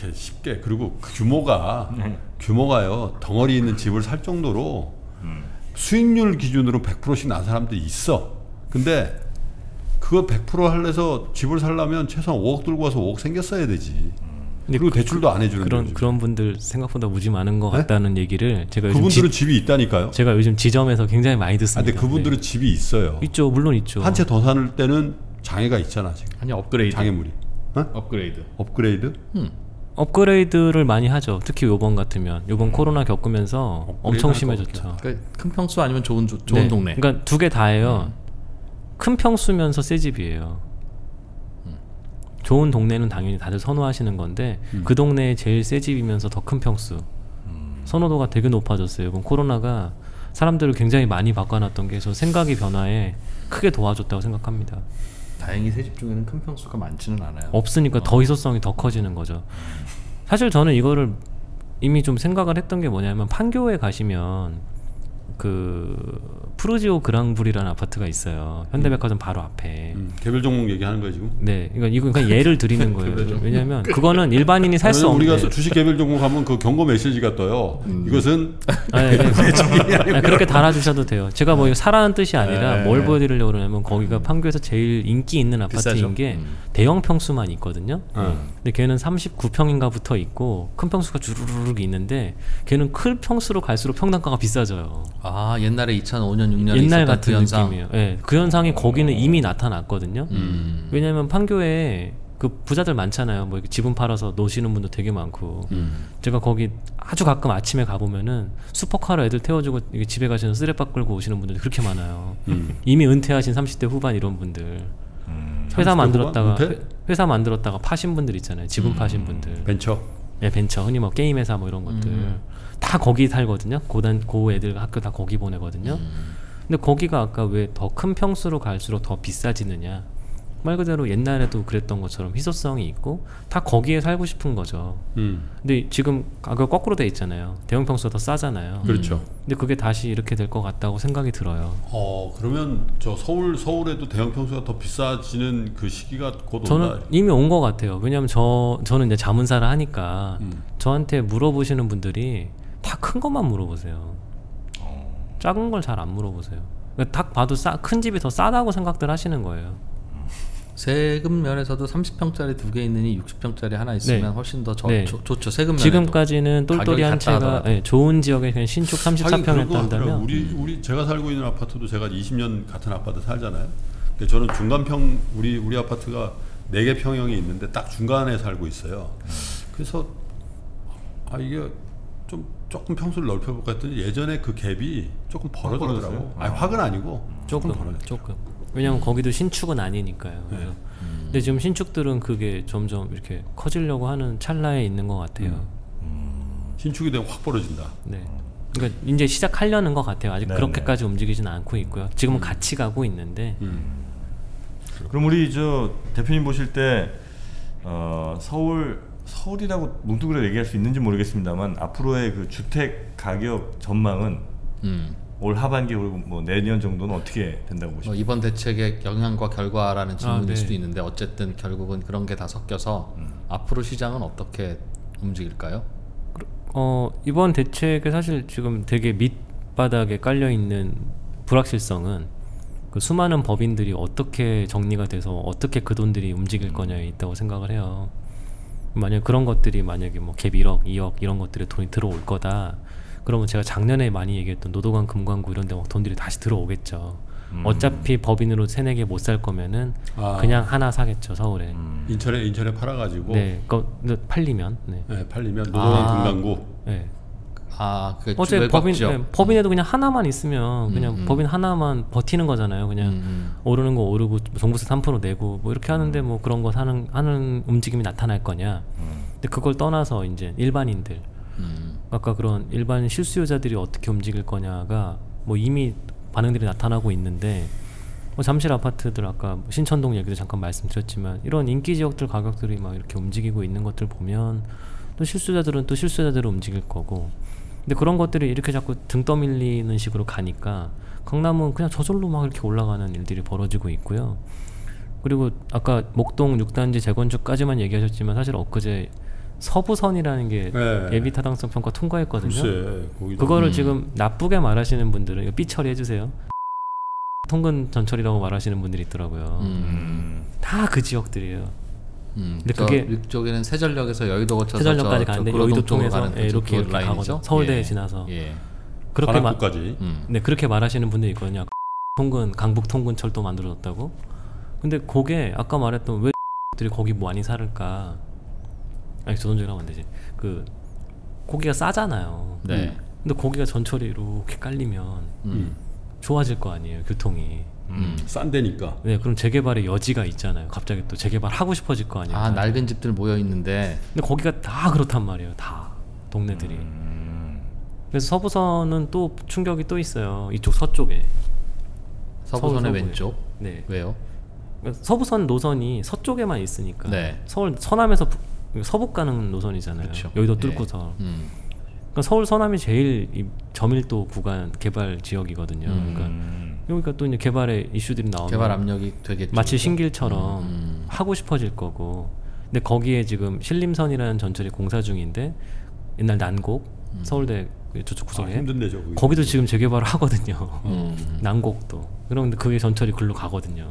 이렇게 쉽게 그리고 그 규모가요 덩어리 있는 집을 살 정도로 수익률 기준으로 100%씩 난 사람들이 있어. 근데 그거 100% 할래서 집을 살려면 최소한 5억 들고 와서 5억 생겼어야 되지. 그리고 대출도 안 해주는 거지. 그런 분들 생각보다 무지 많은 것 같다는 얘기를 제가 요즘 그분들은 집이 있다니까요. 제가 요즘 지점에서 굉장히 많이 듣습니다. 근데 그분들은 집이 있어요. 있죠, 물론 있죠. 한 채 더 사는 때는 장애가 있잖아 지금. 아니 업그레이드. 장애물이. 업그레이드. 업그레이드? 업그레이드를 많이 하죠. 특히 요번 같으면 요번 코로나 겪으면서 엄청 할 심해졌죠. 그러니까 큰 평수 아니면 좋은 네. 동네. 그러니까 두 개 다예요. 큰 평수면서 새 집이에요. 좋은 동네는 당연히 다들 선호하시는 건데 그 동네에 제일 새 집이면서 더 큰 평수 선호도가 되게 높아졌어요. 이번 코로나가 사람들을 굉장히 많이 바꿔놨던 게 저 생각의 변화에 크게 도와줬다고 생각합니다. 다행히 새 집 중에는 큰 평수가 많지는 않아요. 없으니까 더 희소성이 더 커지는 거죠. 사실 저는 이거를 이미 좀 생각을 했던 게 뭐냐면 판교에 가시면 그 푸르지오 그랑블이라는 아파트가 있어요. 현대백화점 바로 앞에. 개별 종목 얘기하는 거예요 지금? 네, 이거 그러니까 예를 드리는 거예요. 왜냐하면 그거는 일반인이 살 수 우리 없는. 가서 주식 개별 종목 하면 그 경고 메시지가 떠요. 이것은 그렇게 달아주셔도 돼요. 제가 뭐 이거 사라는 뜻이 아니라 뭘 보여드리려고 그러냐면 거기가 판교에서 제일 인기 있는 아파트인 비싸죠? 게 대형 평수만 있거든요. 근데 걔는 39평인가 붙어 있고 큰 평수가 주르륵 있는데 걔는 큰 평수로 갈수록 평당가가 비싸져요. 아 옛날에 2005년 6년에 옛날 있었던 같은 그 현상. 느낌이에요. 네, 그 현상이 거기는 이미 나타났거든요. 왜냐하면 판교에 그 부자들 많잖아요. 뭐 이렇게 지분 팔아서 노시는 분도 되게 많고. 제가 거기 아주 가끔 아침에 가보면은 슈퍼카로 애들 태워주고 이게 집에 가시는 쓰레빠 끌고 오시는 분들이 그렇게 많아요. 이미 은퇴하신 30대 후반 이런 분들. 회사 30대 만들었다가 후반? 회사 만들었다가 파신 분들 있잖아요. 지분 파신 분들. 벤처. 네, 벤처 흔히 뭐 게임 회사 뭐 이런 것들 다 거기 살거든요. 고 애들 학교 다 거기 보내거든요. 근데 거기가 아까 왜 더 큰 평수로 갈수록 더 비싸지느냐? 말 그대로 옛날에도 그랬던 것처럼 희소성이 있고 다 거기에 살고 싶은 거죠. 근데 지금 가격 거꾸로 돼 있잖아요. 대형 평수가 더 싸잖아요. 그렇죠. 근데 그게 다시 이렇게 될 것 같다고 생각이 들어요. 그러면 저 서울에도 대형 평수가 더 비싸지는 그 시기가 곧 온다. 저는 이미 온 것 같아요. 왜냐하면 저는 이제 자문사를 하니까 저한테 물어보시는 분들이 다 큰 것만 물어보세요. 작은 걸 잘 안 물어보세요. 그러니까 딱 봐도 큰 집이 더 싸다고 생각들 하시는 거예요. 세금 면에서도 30평짜리 2개 있느니 60평짜리 하나 있으면 네. 훨씬 더 네. 좋죠. 세금 면에도. 지금까지는 똘똘이 한 가격이 채가 같다 네, 좋은 지역에 그냥 신축 34평에 한다면 우리 제가 살고 있는 아파트도 제가 20년 같은 아파트 살잖아요. 근데 저는 중간평 우리 아파트가 4개 평형이 있는데 딱 중간에 살고 있어요. 그래서 이게 좀 조금 평수를 넓혀볼까 했더니 예전에 그 갭이 조금 벌어졌더라고. 확은 아니고 조금. 왜냐면 거기도 신축은 아니니까요. 그래서 근데 지금 신축들은 그게 점점 이렇게 커지려고 하는 찰나에 있는 것 같아요. 신축이 되면 확 벌어진다. 네. 그러니까 이제 시작하려는 것 같아요. 아직 그렇게까지 움직이지는 않고 있고요. 지금은 같이 가고 있는데. 그럼 우리 저 대표님 보실 때 서울이라고 뭉뚱그려 얘기할 수 있는지 모르겠습니다만 앞으로의 그 주택 가격 전망은 올 하반기 그리고 뭐 내년 정도는 어떻게 된다고 보십니까? 이번 대책의 영향과 결과라는 질문일 네. 수도 있는데 어쨌든 결국은 그런 게 다 섞여서 앞으로 시장은 어떻게 움직일까요? 이번 대책에 사실 지금 되게 밑바닥에 깔려 있는 불확실성은 그 수많은 법인들이 어떻게 정리가 돼서 어떻게 그 돈들이 움직일 거냐에 있다고 생각을 해요. 만약 그런 것들이 만약에 뭐 갭 1억, 2억 이런 것들에 돈이 들어올 거다. 그러면 제가 작년에 많이 얘기했던 노도관, 금관구 이런 데 돈들이 다시 들어오겠죠. 어차피 법인으로 3-4개 못 살 거면은 그냥 하나 사겠죠, 서울에. 인천에 팔아가지고. 네, 팔리면. 네. 네, 팔리면 노도관 금강구. 네. 그 어제 법인에도 그냥 하나만 있으면 그냥 법인 하나만 버티는 거잖아요. 그냥 오르는 거 오르고 종부세 3% 내고 뭐 이렇게 하는데 뭐 그런 거 하는 움직임이 나타날 거냐. 근데 그걸 떠나서 이제 일반인들 아까 그런 일반 실수요자들이 어떻게 움직일 거냐가 뭐 이미 반응들이 나타나고 있는데 뭐 잠실 아파트들 아까 신천동 얘기도 잠깐 말씀드렸지만 이런 인기 지역들 가격들이 막 이렇게 움직이고 있는 것들 보면 또 실수요자들은 또 실수요자대로 움직일 거고 근데 그런 것들이 이렇게 자꾸 등 떠밀리는 식으로 가니까 강남은 그냥 저절로 막 이렇게 올라가는 일들이 벌어지고 있고요. 그리고 아까 목동 6단지 재건축까지만 얘기하셨지만 사실 엊그제 서부선이라는 게 네. 예비 타당성 평가 통과했거든요. 글쎄, 거기도- 그거를 지금 나쁘게 말하시는 분들은 이거 삐 처리해 주세요. 통근 전철이라고 말하시는 분들이 있더라고요. 다 그 지역들이에요. 근데 그게 이쪽에는 세전역에서 여의도 거쳐서 세전역까지 저 가는데 구로동 여의도 쪽으로 통해서 가는 예, 그쪽 이렇게 라인이죠? 가거든요. 서울대 예. 지나서 예. 그렇게 관악구까지. 네, 그렇게 말하시는 분들이 있거든요. 통근 강북 통근철도 만들어졌다고. 근데 그게 아까 말했던 왜 들이 거기 많이 살을까? 아니 조선족이라고 하면 안 되지. 그 고기가 싸잖아요. 네. 근데 고기가 전철이 이렇게 깔리면 좋아질 거 아니에요, 교통이. 싼 데니까. 네, 그럼 재개발의 여지가 있잖아요. 갑자기 또 재개발 하고 싶어질 거 아니에요. 아 낡은 집들 모여 있는데 근데 거기가 다 그렇단 말이에요. 다 동네들이. 그래서 서부선은 또 충격이 또 있어요. 이쪽 서쪽에. 서부선의 서부에. 왼쪽. 네. 왜요? 그러니까 서부선 노선이 서쪽에만 있으니까. 네. 서울 서남에서 서북 가는 노선이잖아요. 그렇죠. 여의도 예. 뚫고서. 그러니까 서울 서남이 제일 이 저밀도 구간 개발 지역이거든요. 그러니까 여기가 또 이제 개발의 이슈들이 나오면 개발 압력이 되겠죠. 마치 그죠? 신길처럼 하고 싶어질 거고. 근데 거기에 지금 신림선이라는 전철이 공사 중인데 옛날 난곡 서울대 저쪽 구석에 힘든 데죠. 거기. 거기도 지금 재개발을 하거든요. 난곡도. 그런데 그게 전철이 글로 가거든요.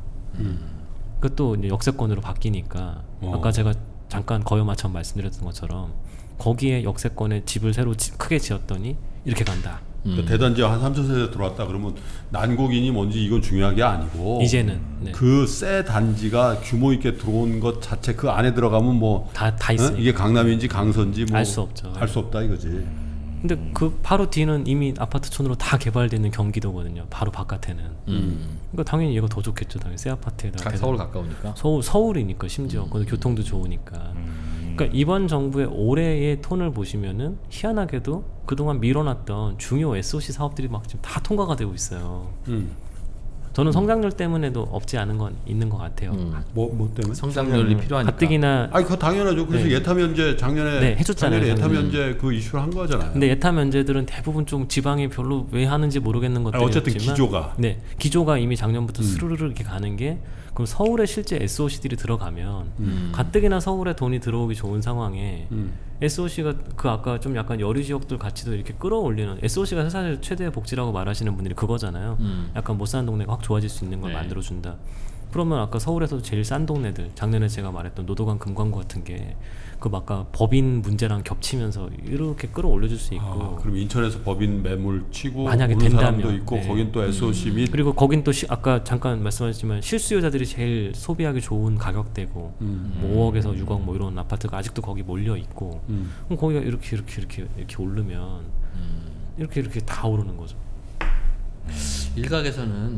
그것도 이제 역세권으로 바뀌니까 아까 제가 잠깐 거요마처럼 말씀드렸던 것처럼 거기에 역세권에 집을 새로 크게 지었더니 이렇게 간다. 그러니까 대단지가 한 3,000세대 들어왔다 그러면 난곡이니 뭔지 이건 중요한 게 아니고 이제는 네. 그 새 단지가 규모 있게 들어온 것 자체 그 안에 들어가면 뭐 다 있으니까. 이게 강남인지 강서인지 뭐 알 수 없죠. 알 수 없다 이거지. 근데 그 바로 뒤는 이미 아파트촌으로 다 개발되어 있는 경기도거든요. 바로 바깥에는. 그러니까 당연히 얘가 더 좋겠죠. 당연히 새 아파트에다. 서울 가까우니까. 서울이니까 심지어 거기 교통도 좋으니까. 그러니까 이번 정부의 올해의 톤을 보시면은 희한하게도 그동안 밀어놨던 중요 SOC 사업들이 막 지금 다 통과가 되고 있어요. 저는 성장률 때문에도 없지 않은 건 있는 것 같아요. 뭐 때문에? 성장률이 필요하니까. 가뜩이나 아니 그거 당연하죠. 그래서 네. 예타 면제 작년에 네, 해줬잖아요, 작년에 예타 작년에. 면제 그 이슈를 한 거잖아요. 근데 예타 면제들은 대부분 좀 지방이 별로 왜 하는지 모르겠는 아니, 것들이었지만 어쨌든 기조가. 네, 기조가 이미 작년부터 스르르 이렇게 가는 게 그럼 서울에 실제 SOC들이 들어가면 가뜩이나 서울에 돈이 들어오기 좋은 상황에 SOC가 그 아까 좀 약간 여류 지역들 가치도 이렇게 끌어올리는 SOC가 사실 최대의 복지라고 말하시는 분들이 그거잖아요. 약간 못 사는 동네가 확 좋아질 수 있는 걸 네. 만들어준다. 그러면 아까 서울에서도 제일 싼 동네들 작년에 제가 말했던 노도강 금광구 같은 게 그 아까 법인 문제랑 겹치면서 이렇게 끌어올려줄 수 있고 그럼 인천에서 법인 매물 치고 만약에 오는 된다면, 사람도 있고 네. 거긴 또 SOC 및 그리고 거긴 또 아까 잠깐 말씀하셨지만 실수요자들이 제일 소비하기 좋은 가격대고 뭐 5억에서 6억 뭐 이런 아파트가 아직도 거기 몰려 있고 그럼 거기가 이렇게 오르면 이렇게 다 오르는 거죠. 일각에서는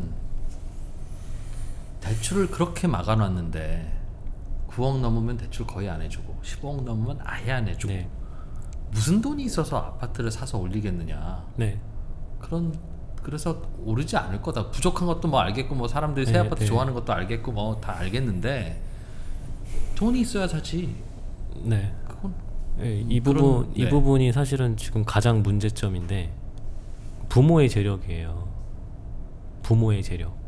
대출을 그렇게 막아놨는데 9억 넘으면 대출 거의 안 해주고 15억 넘으면 아예 안 해주고 네. 무슨 돈이 있어서 아파트를 사서 올리겠느냐. 네. 그래서 오르지 않을 거다. 부족한 것도 뭐 알겠고 뭐 사람들이 새 네, 아파트 네. 좋아하는 것도 알겠고 뭐 다 알겠는데 돈이 있어야 사지. 네. 그건 네, 이 네. 부분이 사실은 지금 가장 문제점인데 부모의 재력이에요. 부모의 재력.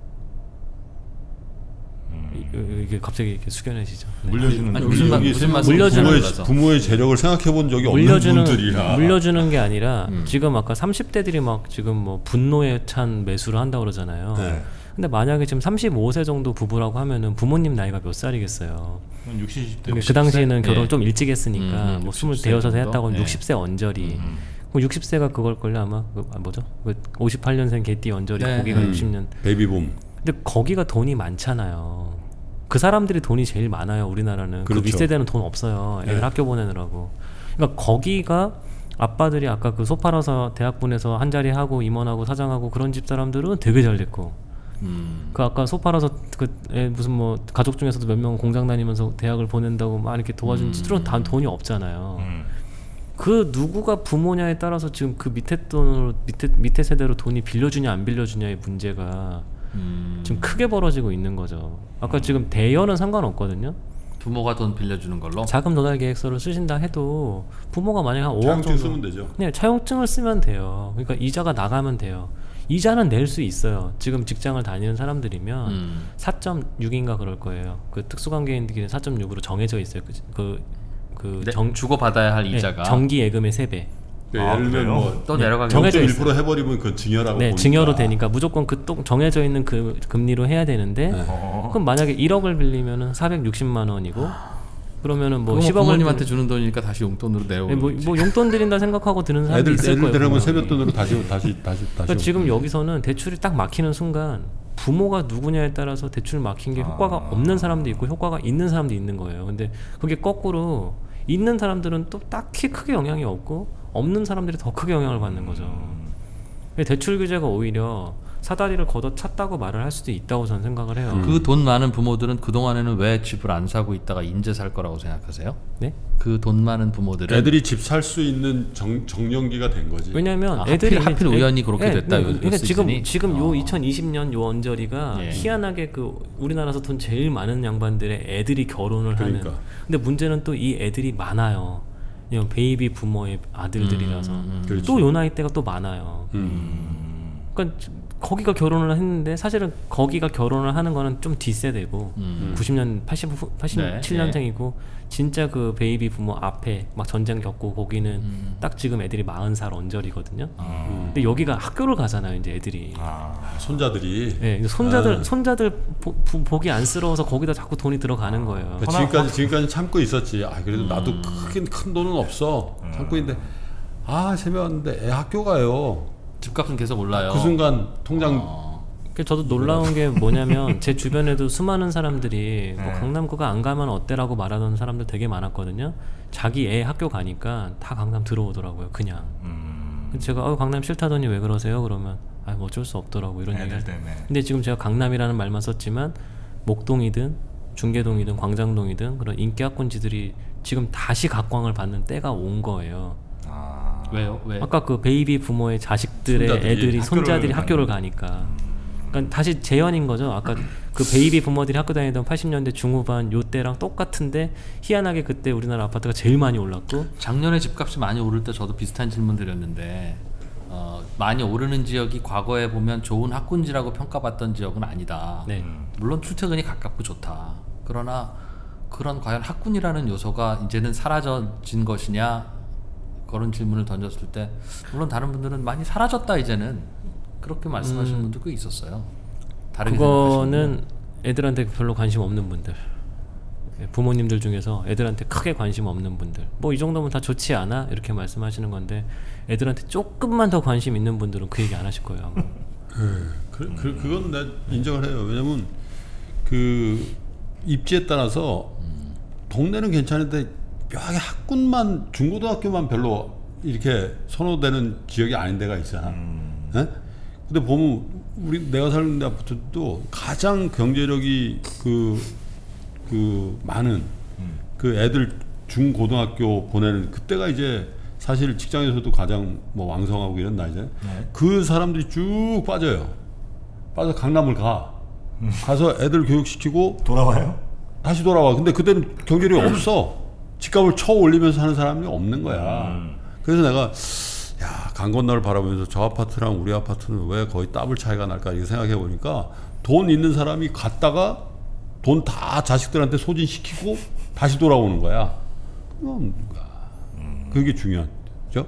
이게 갑자기 이렇게 숙연해지죠. 네. 물려주는 아니, 우리 무슨 여기 말씀 물려주는 부모의 재력을 생각해 본 적이 없는 분들이라 물려주는 게 아니라 지금 아까 30대들이 막 지금 뭐 분노에 찬 매수를 한다고 그러잖아요. 네. 근데 만약에 지금 35세 정도 부부라고 하면은 부모님 나이가 몇 살이겠어요? 60, 70대. 그 당시에는 결혼 네. 좀 일찍 했으니까 뭐 60세 26세 정도? 했다고 네. 60세 언저리. 그럼 60세가 그걸걸요 아마 뭐죠? 그 58년생 개띠 언저리 네. 거기가 60년. 베이비붐. 근데 거기가 돈이 많잖아요. 그 사람들이 돈이 제일 많아요. 우리나라는 그렇죠. 그 윗세대는 돈 없어요. 애들 네. 학교 보내느라고. 그러니까 거기가 아빠들이 아까 그 소파라서 대학 보내서 한 자리 하고 임원하고 사장하고 그런 집 사람들은 되게 잘 됐고. 그 아까 소파라서 그 무슨 뭐 가족 중에서도 몇 명 공장 다니면서 대학을 보낸다고 막 이렇게 도와준 집들은 다 돈이 없잖아요. 그 누구가 부모냐에 따라서 지금 그 밑에 돈으로 밑에 세대로 돈이 빌려주냐 안 빌려주냐의 문제가 지금 크게 벌어지고 있는 거죠. 아까 지금 대여는 상관없거든요. 부모가 돈 빌려주는 걸로. 자금 조달 계획서를 쓰신다 해도 부모가 만약에 한 5억 차용증 정도 쓰면 되죠. 네, 차용증을 쓰면 돼요. 그러니까 이자가 나가면 돼요. 이자는 낼 수 있어요. 지금 직장을 다니는 사람들이면 4.6인가 그럴 거예요. 그 특수관계인들끼리 4.6으로 정해져 있어요. 그 그 네, 주고 받아야 할 이자가 정기 예금의 3배. 그러니까 예를 들면 뭐 또 내려가게 정해져 0.1% 해버리면 그건 증여라고 네, 보니까. 증여로 되니까 무조건 그 또 정해져 있는 그 금리로 해야 되는데 그럼 만약에 1억을 빌리면은 460만 원이고 그러면은 뭐 그거 10억을 부모님한테 주는 돈이니까 다시 용돈으로 내고 뭐 용돈 드린다 생각하고 드는 사람도 있을 거예요. 애들 들으면 분명히. 세뱃돈으로 다시 그러니까 지금 여기서는 대출이 딱 막히는 순간 부모가 누구냐에 따라서 대출 막힌 게 효과가 없는 사람도 있고 효과가 있는 사람도 있는 거예요. 근데 그게 거꾸로 있는 사람들은 또 딱히 크게 영향이 없고 없는 사람들이 더 크게 영향을 받는 거죠. 대출 규제가 오히려 사다리를 걷어찼다고 말을 할 수도 있다고 저는 생각을 해요. 그 돈 많은 부모들은 그동안에는 왜 집을 안 사고 있다가 인제 살 거라고 생각하세요? 네? 그 돈 많은 부모들은 애들이 집 살 수 있는 정년기가 된 거지. 왜냐하면 아, 애들이 하필 우연히 그렇게 됐다, 요 그러니까 시즌이? 지금 요 2020년 요 언저리가 예. 희한하게 그 우리나라에서 돈 제일 많은 양반들의 애들이 결혼을 그러니까. 하는. 근데 문제는 또 이 애들이 많아요. 그냥 베이비 부모의 아들들이라서 그렇지. 또 요 나이 때가 또 많아요. 그러니까 거기가 결혼을 했는데 사실은 거기가 결혼을 하는 거는 좀 뒷세대고 90년 87년생이고 진짜 그 베이비 부모 앞에 막 전쟁 겪고 거기는 딱 지금 애들이 40살 언저리거든요. 근데 여기가 학교를 가잖아요, 이제 애들이. 손자들이. 네, 손자들 보기 안쓰러워서 거기다 자꾸 돈이 들어가는 거예요. 지금까지 참고 있었지. 아 그래도 나도 큰 돈은 없어. 참고 있는데 새벽 왔는데 애 학교 가요. 집값은 계속 올라요. 그 순간 통장 저도 놀라운 게 뭐냐면 제 주변에도 수많은 사람들이 뭐 강남구가 안 가면 어때라고 말하던 사람들 되게 많았거든요. 자기 애 학교 가니까 다 강남 들어오더라고요, 그냥. 제가 강남 싫다더니 왜 그러세요? 그러면 뭐 어쩔 수 없더라고 이런 얘기. 근데 지금 제가 강남이라는 말만 썼지만 목동이든 중계동이든 광장동이든 그런 인기 학군지들이 지금 다시 각광을 받는 때가 온 거예요. 왜요? 왜? 아까 그 베이비 부모의 자식들의 손자들이 학교를 가니까. 그러니까 다시 재현인 거죠. 아까 그 베이비 부모들이 학교 다니던 80년대 중후반 요 때랑 똑같은데 희한하게 그때 우리나라 아파트가 제일 많이 올랐고 작년에 집값이 많이 오를 때 저도 비슷한 질문 드렸는데 많이 오르는 지역이 과거에 보면 좋은 학군지라고 평가받던 지역은 아니다. 네. 물론 출퇴근이 가깝고 좋다. 그러나 그런 과연 학군이라는 요소가 이제는 사라진 것이냐 그런 질문을 던졌을 때 물론 다른 분들은 많이 사라졌다 이제는 그렇게 말씀하시는 분도 꽤 있었어요. 다르게 그거는 애들한테 별로 관심 없는 분들, 부모님들 중에서 애들한테 크게 관심 없는 분들, 뭐 이 정도면 다 좋지 않아? 이렇게 말씀하시는 건데 애들한테 조금만 더 관심 있는 분들은 그 얘기 안 하실 거예요. 아마. 그건 내가 인정을 해요. 왜냐면 그 입지에 따라서 동네는 괜찮은데 묘하게 학군만 중고등학교만 별로 이렇게 선호되는 지역이 아닌 데가 있잖아. 근데 보면 내가 사는 데 아파트도 가장 경제력이 그 많은 그 애들 중고등학교 보내는 그때가 이제 사실 직장에서도 가장 뭐 왕성하고 이런 나이잖아요. 그 사람들이 쭉 빠져요. 빠져 강남을 가서 애들 교육시키고 돌아와요? 다시 돌아와. 근데 그때는 경제력이 없어. 집값을 쳐 올리면서 하는 사람이 없는 거야. 그래서 내가 강 건너를 바라보면서 저 아파트랑 우리 아파트는 왜 거의 더블 차이가 날까 이렇게 생각해 보니까 돈 있는 사람이 갔다가 돈 다 자식들한테 소진시키고 다시 돌아오는 거야. 그게 중요하죠.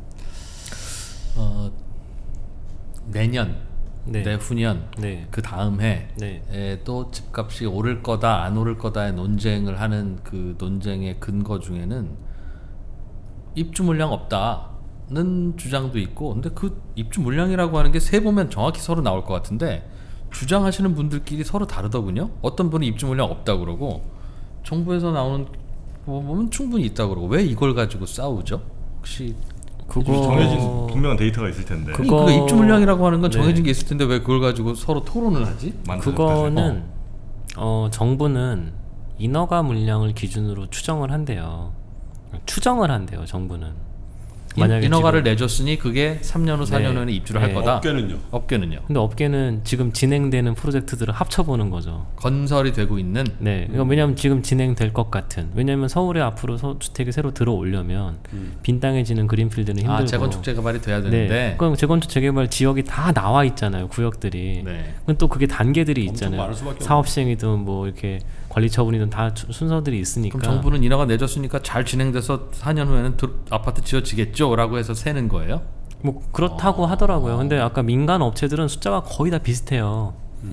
내년, 네. 내후년, 네. 그 다음 해에 네. 또 집값이 오를 거다 안 오를 거다의 논쟁을 하는 그 논쟁의 근거 중에는 입주 물량 없다는 주장도 있고, 근데 그 입주 물량이라고 하는 게 세 보면 정확히 서로 나올 것 같은데 주장하시는 분들끼리 서로 다르더군요. 어떤 분은 입주 물량 없다 그러고 정부에서 나오는 거 보면 충분히 있다 그러고 왜 이걸 가지고 싸우죠? 혹시 정해진 분명한 데이터가 있을 텐데. 그거 입주 물량이라고 하는 건 네. 정해진 게 있을 텐데 왜 그걸 가지고 서로 토론을 하지? 그거는 정부는 인허가 물량을 기준으로 추정을 한대요. 정부는. 만약에 인허가를 지금- 내줬으니 그게 3년 후, 4년 후에는 입주를 할 네. 거다. 업계는요? 업계는요. 근데 업계는 지금 진행되는 프로젝트들을 합쳐보는 거죠. 건설이 되고 있는 네, 이거 왜냐하면 지금 진행될 것 같은. 왜냐하면 서울에 앞으로 주택이 새로 들어오려면 빈 땅에 지는 그린필드는 힘들고. 재건축 재개발이 돼야 되는데. 네, 그럼 재건축 재개발 지역이 다 나와 있잖아요, 구역들이. 네. 그럼 또 그게 단계들이 엄청 있잖아요. 많을 수밖에 사업 시행이든 뭐 이렇게 관리 처분이든 다 순서들이 있으니까. 그럼 정부는 인허가 내줬으니까 잘 진행돼서 4년 후에는 아파트 지어지겠죠라고 해서 세는 거예요? 뭐 그렇다고 하더라고요. 근데 아까 민간 업체들은 숫자가 거의 다 비슷해요.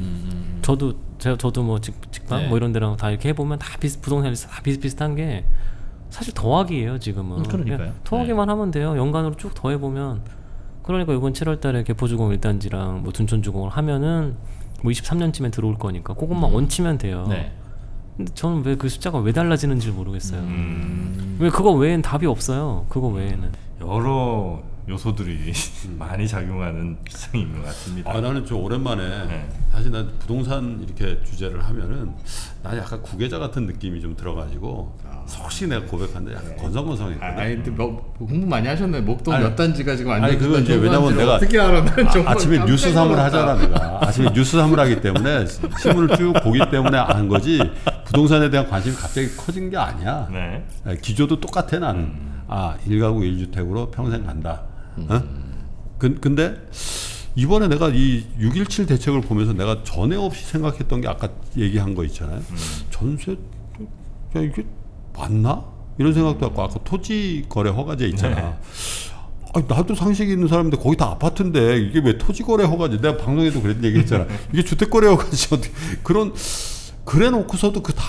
저도 뭐 직방 네. 뭐 이런 데랑 다 이렇게 해보면 다 부동산이 다 비슷비슷한 게 사실 더하기예요 지금은. 그러니까요. 그냥 더하기만 하면 돼요. 연간으로 쭉 더해보면. 그러니까 이번 7월달에 개포주공 1단지랑 뭐 둔촌주공을 하면은 뭐 23년쯤에 들어올 거니까 그것만 얹히면 돼요. 네. 근데 저는 왜 그 숫자가 왜 달라지는지 모르겠어요. 왜 그거 외엔 답이 없어요. 그거 외에는. 여러 요소들이 많이 작용하는 시장인 것 같습니다. 아, 나는 좀 오랜만에 네. 사실 난 부동산 이렇게 주제를 하면은 난 약간 구계자 같은 느낌이 좀 들어가지고 혹시 내가 고백한데 약간 건성건성했거든. 아니 근데 공부 많이 하셨네. 목동 아니, 몇 단지가 지금 안 아니, 되고 그건 이제 왜냐면 내가 어떻게 알아? 나는 정말 아침에 깜짝 뉴스 사물 놀랐다. 하잖아 내가. 아침에 뉴스 사물 하기 때문에 신문을 쭉 보기 때문에 아는 거지 부동산에 대한 관심이 갑자기 커진 게 아니야. 네. 기조도 똑같아 나는. 아 1가구 1주택으로 평생 간다. 어? 근데 이번에 내가 이 6.17 대책을 보면서 내가 전에 없이 생각했던 게 아까 얘기한 거 있잖아요. 전세 야 이게 맞나? 이런 생각도 하고 아까 토지 거래 허가제 있잖아. 네. 아니, 나도 상식이 있는 사람인데 거기 다 아파트인데 이게 왜 토지 거래 허가제? 내가 방송에도 그런 얘기했잖아. 이게 주택 거래 허가제 어떻게 그런 그래 놓고서도 그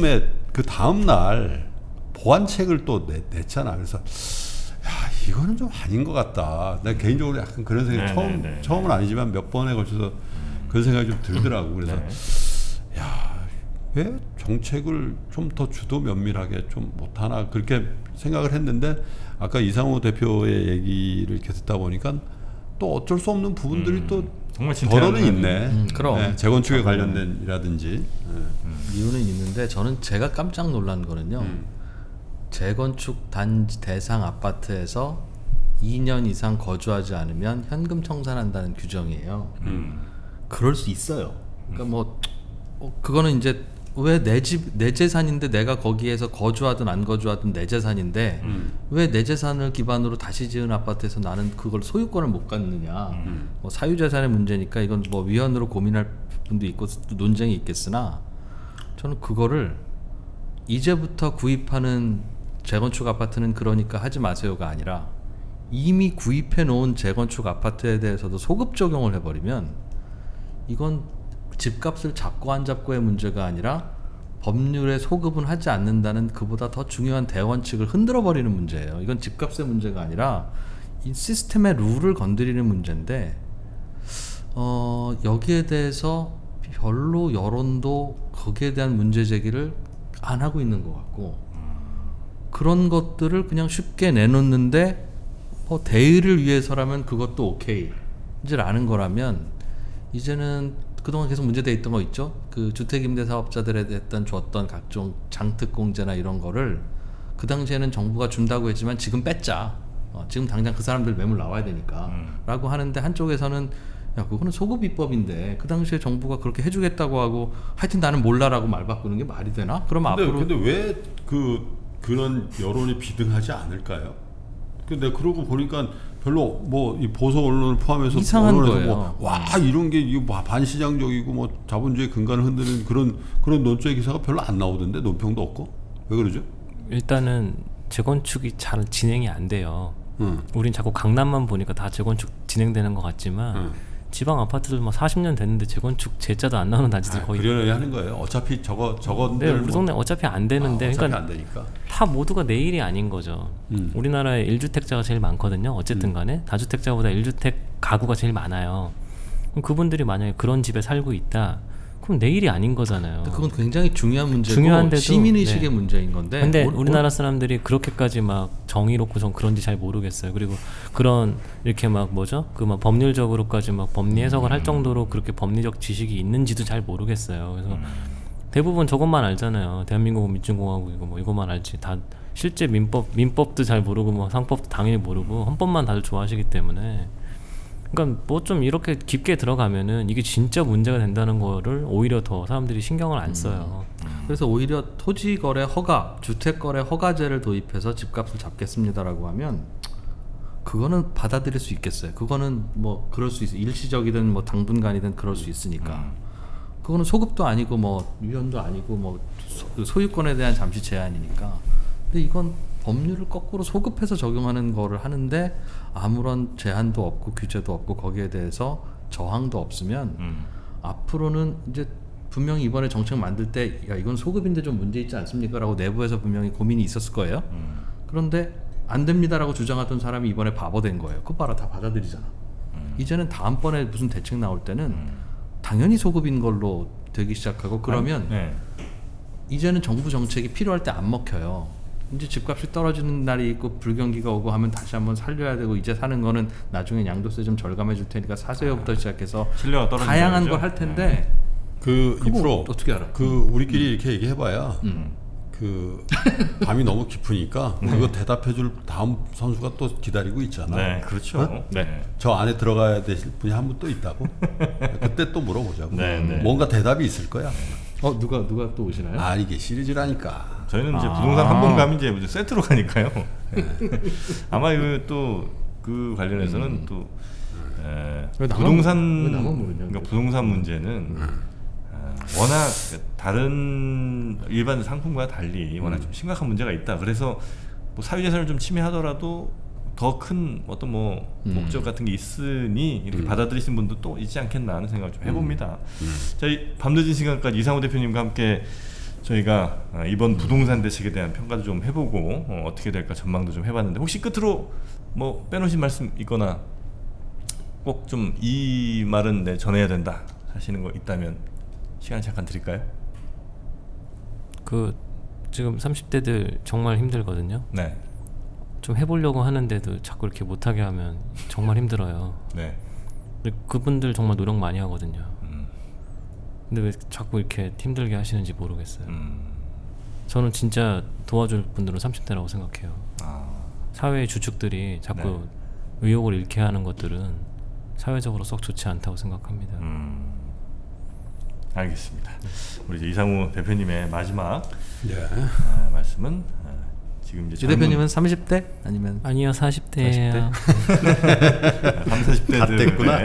다음 날 보완책을 또 냈잖아. 그래서 야 이거는 좀 아닌 것 같다. 내가 개인적으로 약간 그런 생각 처음은 아니지만 몇 번에 걸쳐서 그런 생각이 좀 들더라고. 그래서 야 왜 정책을 좀 더 주도 면밀하게 좀 못하나 그렇게 생각을 했는데 아까 이상호 대표의 얘기를 이렇게 듣다 보니까 또 어쩔 수 없는 부분들이 또 정말 덜어는 있네. 그럼. 네, 재건축에 관련된 이라든지. 이유는 있는데 저는 제가 깜짝 놀란 거는요. 재건축 단지 대상 아파트에서 2년 이상 거주하지 않으면 현금 청산한다는 규정이에요. 그럴 수 있어요. 그러니까 뭐 그거는 이제 왜 내 재산인데 내가 거기에서 거주하든 안 거주하든 내 재산인데 왜 내 재산을 기반으로 다시 지은 아파트에서 나는 그걸 소유권을 못 갖느냐. 뭐 사유재산의 문제니까 이건 뭐 위헌으로 고민할 분도 있고 또 논쟁이 있겠으나 저는 그거를 이제부터 구입하는 재건축 아파트는 그러니까 하지 마세요가 아니라 이미 구입해 놓은 재건축 아파트에 대해서도 소급 적용을 해버리면 이건 집값을 잡고 안 잡고의 문제가 아니라 법률에 소급은 하지 않는다는 그보다 더 중요한 대원칙을 흔들어 버리는 문제예요. 이건 집값의 문제가 아니라 이 시스템의 룰을 건드리는 문제인데 여기에 대해서 별로 여론도 거기에 대한 문제 제기를 안 하고 있는 것 같고 그런 것들을 그냥 쉽게 내놓는데 뭐 대의를 위해서라면 그것도 오케이 이제라는 거라면 이제는 그동안 계속 문제돼 있던 거 있죠. 그 주택임대사업자들에 줬던 각종 장특공제나 이런 거를 그 당시에는 정부가 준다고 했지만 지금 뺐자. 지금 당장 그 사람들 매물 나와야 되니까 라고 하는데 한쪽에서는 야 그거는 소급 입법인데 그 당시에 정부가 그렇게 해주겠다고 하고 하여튼 나는 몰라라고 말 바꾸는 게 말이 되나? 그럼 앞으로 근데 왜 그런 여론이 비등하지 않을까요? 근데 그러고 보니까 별로 뭐 이 보수 언론을 포함해서 이상한 거예요. 와 이런 게 이거 반시장적이고 뭐 자본주의 근간을 흔드는 그런 논조의 기사가 별로 안 나오던데 논평도 없고 왜 그러죠? 일단은 재건축이 잘 진행이 안 돼요. 우린 자꾸 강남만 보니까 다 재건축 진행되는 것 같지만 지방 아파트들 뭐 40년 됐는데 재건축 제자도 안 나오는 단지들 거의 그러려니 하는 거예요. 어차피 저건들 네, 우리 동네 어차피 안 되는데 어차피 그러니까 안 되니까. 다 모두가 내 일이 아닌 거죠. 우리나라에 1주택자가 제일 많거든요. 어쨌든 간에 다주택자보다 1주택 가구가 제일 많아요. 그럼 그분들이 만약에 그런 집에 살고 있다. 그럼 내 일이 아닌 거잖아요. 그건 굉장히 중요한 문제고 중요한데도, 시민의식의 네. 문제인 건데 근데 우리나라 사람들이 그렇게까지 막 정의롭고 전 그런지 잘 모르겠어요. 그리고 그런 이렇게 막 뭐죠? 그 막 법률적으로까지 막 법리 해석을 할 정도로 그렇게 법리적 지식이 있는지도 잘 모르겠어요. 그래서 대부분 저것만 알잖아요. 대한민국은 민주공화국이고 뭐 이것만 알지. 다 실제 민법도 잘 모르고 뭐 상법도 당연히 모르고 헌법만 다들 좋아하시기 때문에 그러니까 뭐 좀 이렇게 깊게 들어가면은 이게 진짜 문제가 된다는 거를 오히려 더 사람들이 신경을 안 써요. 그래서 오히려 토지 거래 허가, 주택 거래 허가제를 도입해서 집값을 잡겠습니다라고 하면 그거는 받아들일 수 있겠어요. 그거는 뭐 그럴 수 있어. 일시적이든 뭐 당분간이든 그럴 수 있으니까. 그거는 소급도 아니고 뭐 유연도 아니고 뭐 소유권에 대한 잠시 제한이니까. 근데 이건 법률을 거꾸로 소급해서 적용하는 거를 하는데 아무런 제한도 없고 규제도 없고 거기에 대해서 저항도 없으면 앞으로는 이제 분명히 이번에 정책 만들 때 야 이건 소급인데 좀 문제 있지 않습니까? 라고 내부에서 분명히 고민이 있었을 거예요. 그런데 안 됩니다라고 주장하던 사람이 이번에 바보 된 거예요. 그거 봐라 다 받아들이잖아. 이제는 다음번에 무슨 대책 나올 때는 당연히 소급인 걸로 되기 시작하고 그러면 이제는 정부 정책이 필요할 때 안 먹혀요. 이제 집값이 떨어지는 날이 있고 불경기가 오고 하면 다시 한번 살려야 되고 이제 사는 거는 나중에 양도세 좀 절감해 줄 테니까 사세요부터 시작해서 신뢰가 떨어지는 다양한 거죠? 걸 할 텐데 그 그거 2% 어떻게 알아? 그 우리끼리 이렇게 얘기해봐야 그 밤이 너무 깊으니까 그거 대답해줄 다음 선수가 또 기다리고 있잖아. 네, 그렇죠. 어? 네. 저 안에 들어가야 되실 분이 한 분 또 있다고. 그때 또 물어보자고. 네, 네. 뭔가 대답이 있을 거야. 누가 또 오시나요? 아 이게 시리즈라니까. 저희는 이제 부동산 한 번 가면 이제 무슨 세트로 가니까요. 아마 또 그 관련해서는 또 왜 나만 부동산 모르냐, 그러니까 부동산 문제는 워낙 다른 일반 상품과 달리 워낙 좀 심각한 문제가 있다. 그래서 뭐 사유재산을 좀 침해하더라도 더 큰 어떤 뭐 목적 같은 게 있으니 이렇게 받아들이신 분도 또 있지 않겠나 하는 생각을 좀 해봅니다. 자, 이 밤늦은 시간까지 이상우 대표님과 함께 저희가 이번 부동산 대책에 대한 평가도 좀 해보고 어떻게 될까 전망도 좀 해봤는데 혹시 끝으로 뭐 빼놓으신 말씀 있거나 꼭 좀 이 말은 전해야 된다 하시는 거 있다면 시간 잠깐 드릴까요? 그 지금 30대들 정말 힘들거든요. 네. 좀 해보려고 하는데도 자꾸 이렇게 못하게 하면 정말 힘들어요. 네. 근데 그분들 정말 노력 많이 하거든요. 근데 왜 자꾸 이렇게 힘들게 하시는지 모르겠어요. 저는 진짜 도와줄 분들은 30대라고 생각해요. 사회의 주축들이 자꾸 의욕을 잃게 하는 것들은 사회적으로 썩 좋지 않다고 생각합니다. 알겠습니다. 우리 이제 이상우 대표님의 마지막 말씀은 지금 이제 지 대표님은 30대 아니면 아니요 40대예요. 30, 40대들 다 됐구나.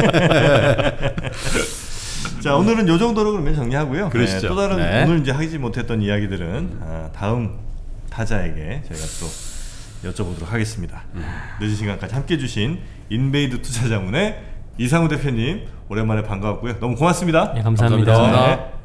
자, 오늘은 요 정도로 그러면 정리하고요. 그러시죠. 또 다른 네. 오늘 이제 하지 못했던 이야기들은 다음 타자에게 저희가 또 여쭤보도록 하겠습니다. 늦은 시간까지 함께해 주신 인베이드 투자자문의 이상우 대표님 오랜만에 반가웠고요. 너무 고맙습니다. 네, 감사합니다. 감사합니다. 네.